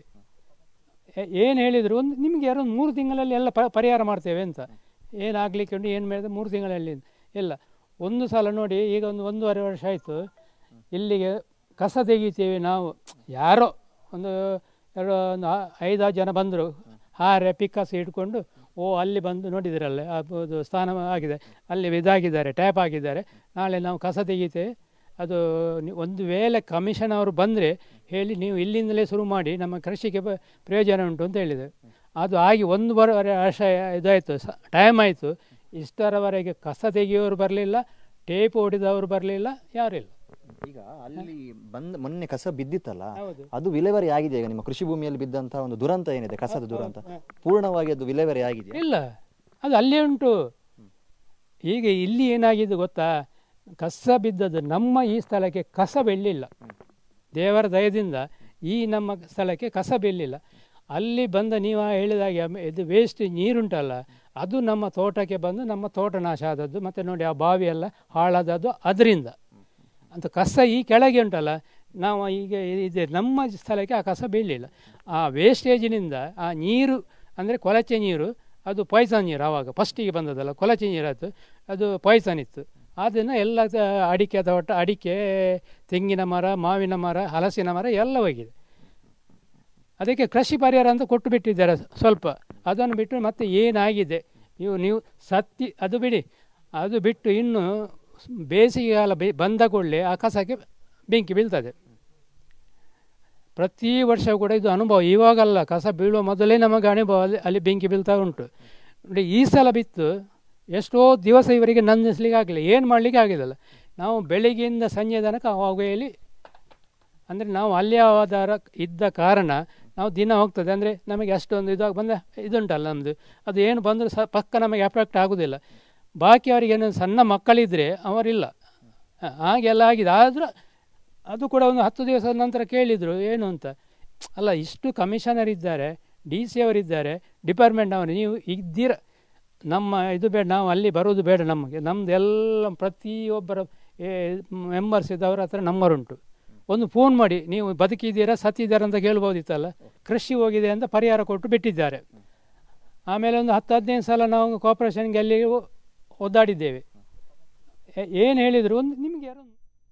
ಏನು ಹೇಳಿದರು, ಒಂದು ನಿಮಗೆ ಯಾರೋ ಮೂರು ತಿಂಗಳಲ್ಲಿ ಎಲ್ಲ ಪ ಪರಿಹಾರ ಮಾಡ್ತೇವೆ ಅಂತ. ಏನಾಗಲಿಕ್ಕೆ ಉಂಟು, ಏನು ಮಾಡಿದ್ರೆ ಮೂರು ತಿಂಗಳಲ್ಲಿ ಇಲ್ಲ. ಒಂದು ಸಲ ನೋಡಿ, ಈಗ ಒಂದು ಒಂದೂವರೆ ವರ್ಷ ಆಯಿತು, ಇಲ್ಲಿಗೆ ಕಸ ತೆಗಿತೇವೆ ನಾವು, ಯಾರೋ ಒಂದು ಎರಡು ಒಂದು ಐದಾರು ಜನ ಬಂದರು, ಹಾರೆ ಪಿಕ್ಕಾಸ ಇಟ್ಕೊಂಡು, ಓ ಅಲ್ಲಿ ಬಂದು ನೋಡಿದಿರಲ್ಲ ಅದು ಸ್ನಾನ ಆಗಿದೆ, ಅಲ್ಲಿ ಇದಾಗಿದ್ದಾರೆ, ಟ್ಯಾಪ್ ಆಗಿದ್ದಾರೆ, ನಾಳೆ ನಾವು ಕಸ ತೆಗಿತೇವೆ. ಅದು ಒಂದು ವೇಳೆ ಕಮಿಷನ್ ಅವರು ಬಂದರೆ ಹೇಳಿ ನೀವು ಇಲ್ಲಿಂದಲೇ ಶುರು ಮಾಡಿ, ನಮ್ಮ ಕೃಷಿಗೆ ಪ್ರಯೋಜನ ಉಂಟು ಅಂತ ಹೇಳಿದೆ. ಅದು ಆಗಿ ಒಂದು ಬರೋವರೆ ವರ್ಷ ಇದಾಯಿತು, ಟೈಮ್ ಆಯಿತು. ಇಷ್ಟರವರೆಗೆ ಕಸ ತೆಗೆಯೋರು ಬರಲಿಲ್ಲ, ಟೇಪ್ ಹೊಡೆದವರು ಬರಲಿಲ್ಲ, ಯಾರಿಲ್ಲ. ಈಗ ಅಲ್ಲಿ ಬಂದ ಮೊನ್ನೆ ಕಸ ಬಿದ್ದಿತ್ತಲ್ಲ, ಅದು ವಿಲೇವಾರಿ ಆಗಿದೆ? ಈಗ ನಿಮ್ಮ ಕೃಷಿ ಭೂಮಿಯಲ್ಲಿ ಬಿದ್ದಂತಹ ಒಂದು ದುರಂತ ಏನಿದೆ, ಕಸದ ದುರಂತ, ಪೂರ್ಣವಾಗಿ ಅದು ವಿಲೇವಾರಿ ಆಗಿದೆ? ಇಲ್ಲ, ಅದು ಅಲ್ಲೇ ಉಂಟು. ಈಗ ಇಲ್ಲಿ ಏನಾಗಿದೆ ಗೊತ್ತಾ, ಕಸ ಬಿದ್ದದ್ದು ನಮ್ಮ ಈ ಸ್ಥಳಕ್ಕೆ ಕಸ ಬೀಳಲಿಲ್ಲ. ದೇವರ ದಯದಿಂದ ಈ ನಮ್ಮ ಸ್ಥಳಕ್ಕೆ ಕಸ ಬೀಳಲಿಲ್ಲ. ಅಲ್ಲಿ ಬಂದ ನೀವು ಹೇಳಿದಾಗೆ ಇದು ವೇಸ್ಟ್ ನೀರುಂಟಲ್ಲ, ಅದು ನಮ್ಮ ತೋಟಕ್ಕೆ ಬಂದು ನಮ್ಮ ತೋಟ ನಾಶ ಆದದ್ದು. ಮತ್ತು ನೋಡಿ, ಆ ಬಾವಿ ಎಲ್ಲ ಹಾಳಾದದ್ದು ಅದರಿಂದ. ಅಂತ ಕಸ ಈ ಕೆಳಗೆ ಉಂಟಲ್ಲ, ನಾವು ಈಗ ಇದೆ ನಮ್ಮ ಸ್ಥಳಕ್ಕೆ ಆ ಕಸ ಬೀಳಲಿಲ್ಲ. ಆ ವೇಸ್ಟೇಜಿನಿಂದ ಆ ನೀರು ಅಂದರೆ ಕೊಳಚೆ ನೀರು, ಅದು ಪಾಯ್ಸನ್ ನೀರು. ಆವಾಗ ಫಸ್ಟಿಗೆ ಬಂದದಲ್ಲ ಕೊಳಚೆ ನೀರಾಯಿತು, ಅದು ಪಾಯ್ಸನ್ ಇತ್ತು. ಅದನ್ನು ಎಲ್ಲ ಅಡಿಕೆ ತೋಟ, ಅಡಿಕೆ, ತೆಂಗಿನ ಮರ, ಮಾವಿನ ಮರ, ಹಲಸಿನ ಮರ ಎಲ್ಲ ಹೋಗಿದೆ. ಅದಕ್ಕೆ ಕೃಷಿ ಪರಿಹಾರ ಅಂತ ಕೊಟ್ಟು ಬಿಟ್ಟಿದ್ದಾರೆ ಸ್ವಲ್ಪ. ಅದನ್ನು ಬಿಟ್ಟು ಮತ್ತೆ ಏನಾಗಿದೆ, ನೀವು ನೀವು ಸತ್ತಿ ಅದು ಬಿಡಿ, ಅದು ಬಿಟ್ಟು ಇನ್ನು ಬೇಸಿಗೆಗಾಲ ಬೆ ಬಂದ ಕೂಡಲೇ ಆ ಕಸಕ್ಕೆ ಬೆಂಕಿ ಬೀಳ್ತದೆ. ಪ್ರತಿ ವರ್ಷ ಕೂಡ ಇದು ಅನುಭವ, ಇವಾಗಲ್ಲ, ಕಸ ಬೀಳುವ ಮೊದಲೇ ನಮಗೆ ಅನುಭವ ಅಲ್ಲಿ ಅಲ್ಲಿ ಬೆಂಕಿ ಬೀಳ್ತಾ ಉಂಟು. ನೋಡಿ, ಈ ಸಲ ಬಿತ್ತು ಎಷ್ಟೋ ದಿವಸ ಇವರಿಗೆ ನಂದಿಸ್ಲಿಕ್ಕೆ ಆಗಲಿಲ್ಲ, ಏನು ಮಾಡಲಿಕ್ಕೆ ಆಗಿದಲ್ಲ. ನಾವು ಬೆಳಿಗ್ಗೆಯಿಂದ ಸಂಜೆ ತನಕ ಅವಾಗೆಯಲ್ಲಿ ಅಂದರೆ ನಾವು ಅಲ್ಲಿ ಆಧಾರ ಇದ್ದ ಕಾರಣ ನಾವು ದಿನ ಹೋಗ್ತದೆ. ಅಂದರೆ ನಮಗೆ ಅಷ್ಟೊಂದು ಇದಾಗಿ ಬಂದ ಇದುಂಟಲ್ಲ ನಮ್ಮದು, ಅದು ಏನು ಬಂದರೂ ಸ ಪಕ್ಕ ನಮಗೆ ಎಫೆಕ್ಟ್ ಆಗೋದಿಲ್ಲ. ಬಾಕಿ ಅವರಿಗೇನು ಸಣ್ಣ ಮಕ್ಕಳಿದ್ದರೆ ಅವರಿಲ್ಲ, ಹಾಗೆಲ್ಲ ಆಗಿದೆ. ಆದರೂ ಅದು ಕೂಡ ಒಂದು ಹತ್ತು ದಿವಸದ ನಂತರ ಕೇಳಿದರು ಏನು ಅಂತ. ಅಲ್ಲ, ಇಷ್ಟು ಕಮಿಷನರ್ ಇದ್ದಾರೆ, ಡಿ ಸಿ ಅವರಿದ್ದಾರೆ, ಡಿಪಾರ್ಟ್ಮೆಂಟ್ ಅವರು, ನೀವು ಇದ್ದೀರ, ನಮ್ಮ ಇದು ಬೇಡ, ನಾವು ಅಲ್ಲಿ ಬರೋದು ಬೇಡ, ನಮಗೆ ನಮ್ಮದೆಲ್ಲ ಪ್ರತಿಯೊಬ್ಬರ ಮೆಂಬರ್ಸ್ ಇದ್ದವ್ರ ಹತ್ರ ನಂಬರ್ ಉಂಟು, ಒಂದು ಫೋನ್ ಮಾಡಿ ನೀವು ಬದುಕಿದ್ದೀರಾ ಸತ್ತಿದ್ದೀರಾ ಅಂತ ಕೇಳ್ಬೋದಿತ್ತಲ್ಲ. ಕೃಷಿ ಹೋಗಿದೆ ಅಂತ ಪರಿಹಾರ ಕೊಟ್ಟು ಬಿಟ್ಟಿದ್ದಾರೆ. ಆಮೇಲೆ ಒಂದು ಹತ್ತು ಹದಿನೈದು ಸಲ ನಾವು ಕಾರ್ಪೊರೇಷನ್ಗೆ ಅಲ್ಲಿ ಒದ್ದಾಡಿದ್ದೇವೆ. ಏನು ಹೇಳಿದರು, ಒಂದು ನಿಮಗೆ ಯಾರು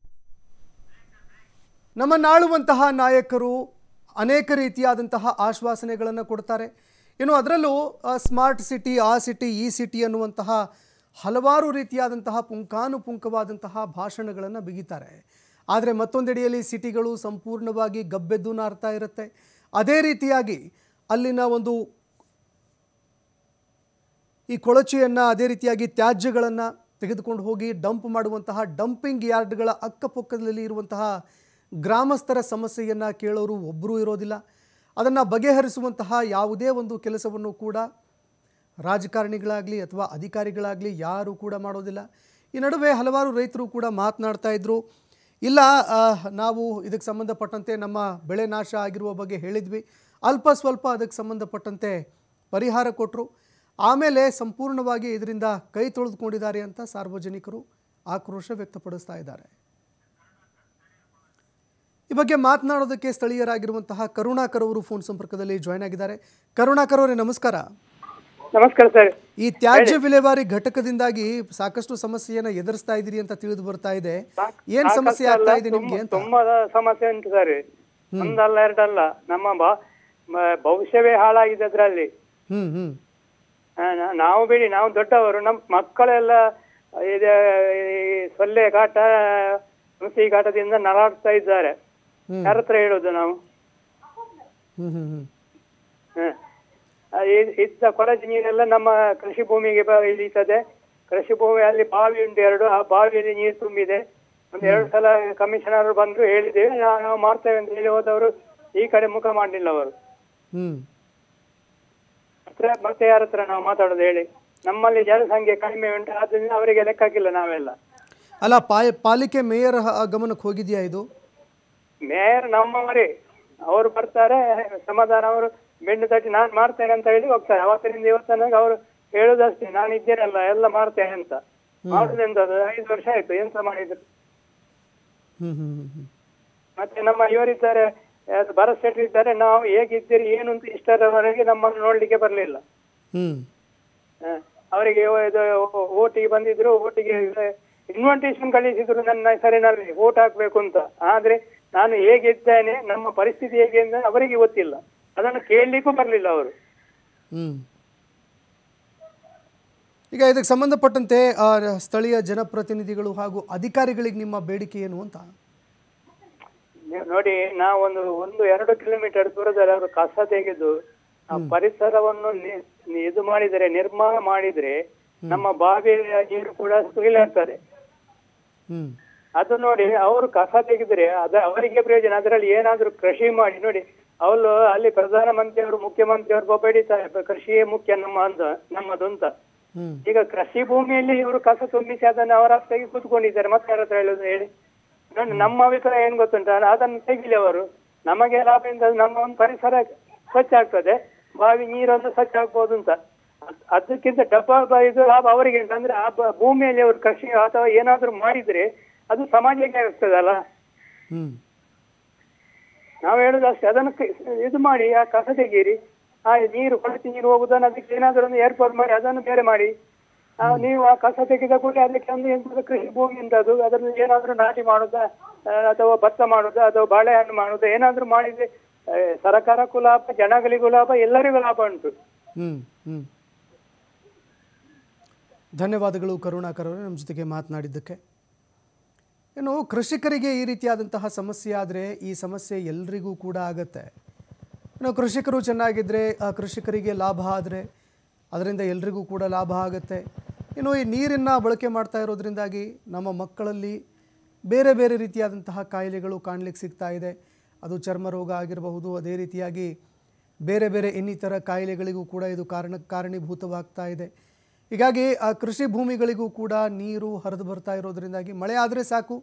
ನಮ್ಮನ್ನಾಳುವಂತಹ ನಾಯಕರು ಅನೇಕ ರೀತಿಯಾದಂತಹ ಆಶ್ವಾಸನೆಗಳನ್ನು ಕೊಡ್ತಾರೆ. ಇನ್ನು ಅದರಲ್ಲೂ ಸ್ಮಾರ್ಟ್ ಸಿಟಿ, ಆ ಸಿಟಿ, ಈ ಸಿಟಿ ಅನ್ನುವಂತಹ ಹಲವಾರು ರೀತಿಯಾದಂತಹ ಪುಂಖಾನುಪುಂಖವಾದಂತಹ ಭಾಷಣಗಳನ್ನು ಬಿಗಿತಾರೆ. ಆದರೆ ಮತ್ತೊಂದೆಡೆಯಲ್ಲಿ ಸಿಟಿಗಳು ಸಂಪೂರ್ಣವಾಗಿ ಗಬ್ಬೆದ್ದು ನಾರ್ತಾ ಇರುತ್ತೆ. ಅದೇ ರೀತಿಯಾಗಿ ಅಲ್ಲಿನ ಒಂದು ಈ ಕೊಳಚೆಯನ್ನು, ಅದೇ ರೀತಿಯಾಗಿ ತ್ಯಾಜ್ಯಗಳನ್ನು ತೆಗೆದುಕೊಂಡು ಹೋಗಿ ಡಂಪ್ ಮಾಡುವಂತಹ ಡಂಪಿಂಗ್ ಯಾರ್ಡ್ಗಳ ಅಕ್ಕಪಕ್ಕದಲ್ಲಿ ಇರುವಂತಹ ಗ್ರಾಮಸ್ಥರ ಸಮಸ್ಯೆಯನ್ನು ಕೇಳೋರು ಒಬ್ಬರೂ ಇರೋದಿಲ್ಲ. ಅದನ್ನು ಬಗೆಹರಿಸುವಂತಹ ಯಾವುದೇ ಒಂದು ಕೆಲಸವನ್ನು ಕೂಡ ರಾಜಕಾರಣಿಗಳಾಗಲಿ ಅಥವಾ ಅಧಿಕಾರಿಗಳಾಗಲಿ ಯಾರೂ ಕೂಡ ಮಾಡೋದಿಲ್ಲ. ಈ ನಡುವೆ ಹಲವಾರು ರೈತರು ಕೂಡ ಮಾತನಾಡ್ತಾ ಇದ್ದರು, ಇಲ್ಲ ನಾವು ಇದಕ್ಕೆ ಸಂಬಂಧಪಟ್ಟಂತೆ ನಮ್ಮ ಬೆಳೆ ನಾಶ ಆಗಿರುವ ಬಗ್ಗೆ ಹೇಳಿದ್ವಿ, ಅಲ್ಪ ಸ್ವಲ್ಪ ಅದಕ್ಕೆ ಸಂಬಂಧಪಟ್ಟಂತೆ ಪರಿಹಾರ ಕೊಟ್ಟರು, ಆಮೇಲೆ ಸಂಪೂರ್ಣವಾಗಿ ಇದರಿಂದ ಕೈ ತೊಳೆದುಕೊಂಡಿದ್ದಾರೆ ಅಂತ ಸಾರ್ವಜನಿಕರು ಆಕ್ರೋಶ ವ್ಯಕ್ತಪಡಿಸ್ತಾ ಇದ್ದಾರೆ. ಈ ಬಗ್ಗೆ ಮಾತನಾಡೋದಕ್ಕೆ ಸ್ಥಳೀಯರಾಗಿರುವಂತಹ ಕರುಣಾಕರ್ ಅವರು ಫೋನ್ ಸಂಪರ್ಕದಲ್ಲಿ ಜಾಯ್ನ್ ಆಗಿದ್ದಾರೆ. ಕರುಣಾಕರ್ ಅವರೇ, ನಮಸ್ಕಾರ. ನಮಸ್ಕಾರ ಸರ್. ಈ ತ್ಯಾಜ್ಯ ವಿಲೇವಾರಿ ಘಟಕದಿಂದಾಗಿ ಸಾಕಷ್ಟು ಸಮಸ್ಯೆಯನ್ನ ಎದುರಿಸ್ತಾ ಇದ್ದೀರಿ ಅಂತ ತಿಳಿದು ಬರ್ತಾ ಇದೆ. ಏನ್ ಸಮಸ್ಯೆ ಆಗ್ತಾ ಇದೆ ನಿಮ್ಗೆ ಅಂತ? ತುಂಬಾ ಸಮಸ್ಯೆ ಉಂಟು ಸರ್, ಒಂದಲ್ಲ ಎರಡಲ್ಲ. ನಮ್ಮ ಭವಿಷ್ಯವೇ ಹಾಳಾಗಿದೆ ಅದ್ರಲ್ಲಿ. ಹ್ಮ್ ಹ್ಮ್ ನಾವು ಬಿಡಿ, ನಾವು ದೊಡ್ಡವರು, ನಮ್ಮ ಮಕ್ಕಳೆಲ್ಲ ಸೊಳ್ಳೆ ಕಾಟ ನುಸಿ ಕಾಟದಿಂದ ನರಳ್ತಾ ಇದ್ದಾರೆ. ಯಾರ ಹತ್ರ ಹೇಳುದು ನಾವು? ಹ್ಮ್ ಹ್ಮ್ ಹ್ಮ್ ಇದ್ದ ಕೊಳಚೆ ನೀರೆಲ್ಲ ನಮ್ಮ ಕೃಷಿ ಭೂಮಿಗೆ ಇಳಿತದೆ. ಕೃಷಿ ಭೂಮಿಯಲ್ಲಿ ಬಾವಿ ಉಂಟು ಎರಡು, ಆ ಬಾವಿಯಲ್ಲಿ ನೀರು ತುಂಬಿದೆ. ಒಂದು ಎರಡು ಸಲ ಕಮಿಷನರ್ ಬಂದ್ರು, ಹೇಳಿದ್ದೇವೆ ನಾವು ಮಾಡ್ತೇವೆ ಅಂತ ಹೇಳಿ ಹೋದವರು ಈ ಕಡೆ ಮುಖ ಮಾಡಲಿಲ್ಲ ಅವರು. ಹ್ಮ್ ಮತ್ತೆ ಯಾರ ಹತ್ರ ನಾವು ಮಾತಾಡೋದು ಹೇಳಿ? ನಮ್ಮಲ್ಲಿ ಜನಸಂಖ್ಯೆ ಕಡಿಮೆ ಉಂಟು, ಆದ್ರಿಂದ ಅವರಿಗೆ ಲೆಕ್ಕಾಗಿಲ್ಲ ನಾವೆಲ್ಲ. ಅಲ್ಲ, ಪಾಲಿಕೆ ಮೇಯರ್ ಗಮನಕ್ಕೆ ಹೋಗಿದ್ಯಾ ಇದು? ಮೇಯರ್ ನಮ್ಮವರೇ, ಅವರು ಬರ್ತಾರೆ ಸಮಾಧಾನ, ಅವರು ಬೆನ್ನು ತಟ್ಟಿ ನಾನು ಮಾಡ್ತೇನೆ ಅಂತ ಹೇಳಿ ಹೋಗ್ತಾರೆ. ಅವತ್ತಿನಿಂದ ಇವತ್ತನಾಗ ಅವರು ಹೇಳುದಷ್ಟೇ, ನಾನು ಇದ್ದೇನಲ್ಲ ಎಲ್ಲ ಮಾಡ್ತೇನೆ ಅಂತ. ಮಾಡುದೆಂತ ಐದು ವರ್ಷ ಆಯ್ತು, ಎಂತ ಮಾಡಿದ್ರು. ಮತ್ತೆ ನಮ್ಮ ಇವರಿದ್ದಾರೆ, ಭರತ್ ಶೆಟ್ಟಿ ಇದ್ದಾರೆ, ನಾವು ಹೇಗಿದ್ದೀರಿ ಏನು ಅಂತ ಇಷ್ಟರವರೆಗೆ ನಮ್ಮನ್ನು ನೋಡ್ಲಿಕ್ಕೆ ಬರ್ಲಿಲ್ಲ. ಅವರಿಗೆ ಓಟಿಗೆ ಬಂದಿದ್ರು, ಓಟಿಗೆ ಇನ್ವಿಟೇಷನ್ ಕಳಿಸಿದ್ರು ನನ್ನ ಹೆಸರಿನಲ್ಲಿ ಓಟ್ ಹಾಕ್ಬೇಕು ಅಂತ. ಆದ್ರೆ ನಾನು ಹೇಗಿದ್ದೇನೆ, ನಮ್ಮ ಪರಿಸ್ಥಿತಿ ಹೇಗೆ ಅಂತ ಅವರಿಗೆ ಗೊತ್ತಿಲ್ಲ, ಅದನ್ನು ಕೇಳಲಿಕ್ಕೂ ಬರ್ಲಿಲ್ಲ ಅವರು. ಹ್ಮ್ ಈಗ ಇದಕ್ಕೆ ಸಂಬಂಧಪಟ್ಟಂತೆ ಸ್ಥಳೀಯ ಜನಪ್ರತಿನಿಧಿಗಳು ಹಾಗೂ ಅಧಿಕಾರಿಗಳಿಗೆ ನಿಮ್ಮ ಬೇಡಿಕೆ ಏನು ಅಂತ? ನೋಡಿ, ನಾವೊಂದು ಒಂದು ಎರಡು ಕಿಲೋಮೀಟರ್ ದೂರದಲ್ಲಿ ಅವರು ಕಸ ತೆಗೆದು ಆ ಪರಿಸರವನ್ನು ಇದು ಮಾಡಿದರೆ, ನಿರ್ಮಾಣ ಮಾಡಿದ್ರೆ ನಮ್ಮ ಬಾವಿಯ ನೀರು ಕೂಡ ಸುಗಿಲಾಗ್ತದೆ. ಅದು ನೋಡಿ, ಅವರು ಕಸ ತೆಗೆದ್ರೆ ಅದ ಅವರಿಗೆ ಪ್ರಯೋಜನ. ಅದರಲ್ಲಿ ಏನಾದ್ರೂ ಕೃಷಿ ಮಾಡಿ ನೋಡಿ, ಅವಳು ಅಲ್ಲಿ ಪ್ರಧಾನಮಂತ್ರಿ ಅವರು ಮುಖ್ಯಮಂತ್ರಿ ಅವರು ಬಡಿತಾರೆ ಕೃಷಿಯೇ ಮುಖ್ಯ ನಮ್ಮ ಅಂತ ನಮ್ಮದು ಅಂತ. ಈಗ ಕೃಷಿ ಭೂಮಿಯಲ್ಲಿ ಇವರು ಕಸ ತುಂಬಿಸಿ ಅದನ್ನು ಅವರ ತೆಗಿ ಕೂತ್ಕೊಂಡಿದ್ದಾರೆ. ಮತ್ತೆ ಯಾರ ಹತ್ರ ಹೇಳುದು ಹೇಳಿ? ನೋಡಿ, ನಮ್ಮ ಅಭಿಪ್ರಾಯ ಏನ್ ಗೊತ್ತುಂಟ, ಅದನ್ನು ತೆಗಿಲಿ ಅವರು, ನಮಗೆ ಲಾಭ ಇಂದ ನಮ್ಮ ಒಂದು ಪರಿಸರ ಸ್ವಚ್ಛ ಆಗ್ತದೆ, ಬಾವಿ ನೀರನ್ನು ಸ್ವಚ್ಛ ಆಗ್ಬೋದು ಅಂತ. ಅದಕ್ಕಿಂತ ಡಬ್ಬ ಇದು ಲಾಭ ಅವರಿಗೆ ಅಂತ. ಅಂದ್ರೆ ಆ ಭೂಮಿಯಲ್ಲಿ ಅವರು ಕೃಷಿ ಅಥವಾ ಏನಾದ್ರು ಮಾಡಿದ್ರೆ ಅದು ಸಮಾಜಕ್ಕೆ ಆಗ್ತದಲ್ಲ. ನಾವು ಹೇಳುದು ಅಷ್ಟೇ, ಅದನ್ನು ಇದು ಮಾಡಿ ಆ ಕಸ ತೆಗೀರಿ, ಆ ನೀರು ಕೊಳಚೆ ನೀರು ಹೋಗುದನ್ನು ಅದಕ್ಕೆ ಏನಾದ್ರು ಒಂದು ಏರ್ಪಾಡು ಮಾಡಿ ಅದನ್ನು ಬೇರೆ ಮಾಡಿ. ನೀವು ಆ ಕಸ ತೆಗೆದ ಕೂಡ ಅದಕ್ಕೆ ಒಂದು ಎಂತ ಕೃಷಿ ಭೂಮಿ ಅಂತ, ಅದು ಅದರಲ್ಲಿ ಏನಾದ್ರು ನಾಟಿ ಮಾಡುದಾ ಅಥವಾ ಭತ್ತ ಮಾಡುದಾ ಅಥವಾ ಬಾಳೆಹಣ್ಣು ಮಾಡುದಾ ಏನಾದ್ರು ಮಾಡಿದ್ರೆ ಸರ್ಕಾರಕ್ಕೂ ಲಾಭ, ಜನಗಳಿಗೂ ಲಾಭ, ಎಲ್ಲರಿಗೂ ಲಾಭ ಉಂಟು. ಹ್ಮ್ ಹ್ಮ್ ಧನ್ಯವಾದಗಳು ಕರುಣಾಕರ್ ಅವರೇ ನಮ್ಮ ಜೊತೆಗೆ ಮಾತನಾಡಿದ್ದಕ್ಕೆ. ಏನು, ಕೃಷಿಕರಿಗೆ ಈ ರೀತಿಯಾದಂತಹ ಸಮಸ್ಯೆ ಆದರೆ ಈ ಸಮಸ್ಯೆ ಎಲ್ರಿಗೂ ಕೂಡ ಆಗತ್ತೆ. ಇನ್ನು ಕೃಷಿಕರು ಚೆನ್ನಾಗಿದ್ದರೆ, ಆ ಕೃಷಿಕರಿಗೆ ಲಾಭ ಆದರೆ ಅದರಿಂದ ಎಲ್ರಿಗೂ ಕೂಡ ಲಾಭ ಆಗುತ್ತೆ. ಇನ್ನು ಈ ನೀರನ್ನು ಬಳಕೆ ಮಾಡ್ತಾ ಇರೋದ್ರಿಂದಾಗಿ ನಮ್ಮ ಮಕ್ಕಳಲ್ಲಿ ಬೇರೆ ಬೇರೆ ರೀತಿಯಾದಂತಹ ಕಾಯಿಲೆಗಳು ಕಾಣಲಿಕ್ಕೆ ಸಿಗ್ತಾ ಇದೆ. ಅದು ಚರ್ಮ ರೋಗ ಆಗಿರಬಹುದು, ಅದೇ ರೀತಿಯಾಗಿ ಬೇರೆ ಬೇರೆ ಇನ್ನಿತರ ಕಾಯಿಲೆಗಳಿಗೂ ಕೂಡ ಇದು ಕಾರಣ ಕಾರಣೀಭೂತವಾಗ್ತಾ ಇದೆ. ಹೀಗಾಗಿ ಆ ಕೃಷಿ ಭೂಮಿಗಳಿಗೂ ಕೂಡ ನೀರು ಹರಿದು ಬರ್ತಾ ಇರೋದ್ರಿಂದಾಗಿ ಮಳೆ ಆದರೆ ಸಾಕು,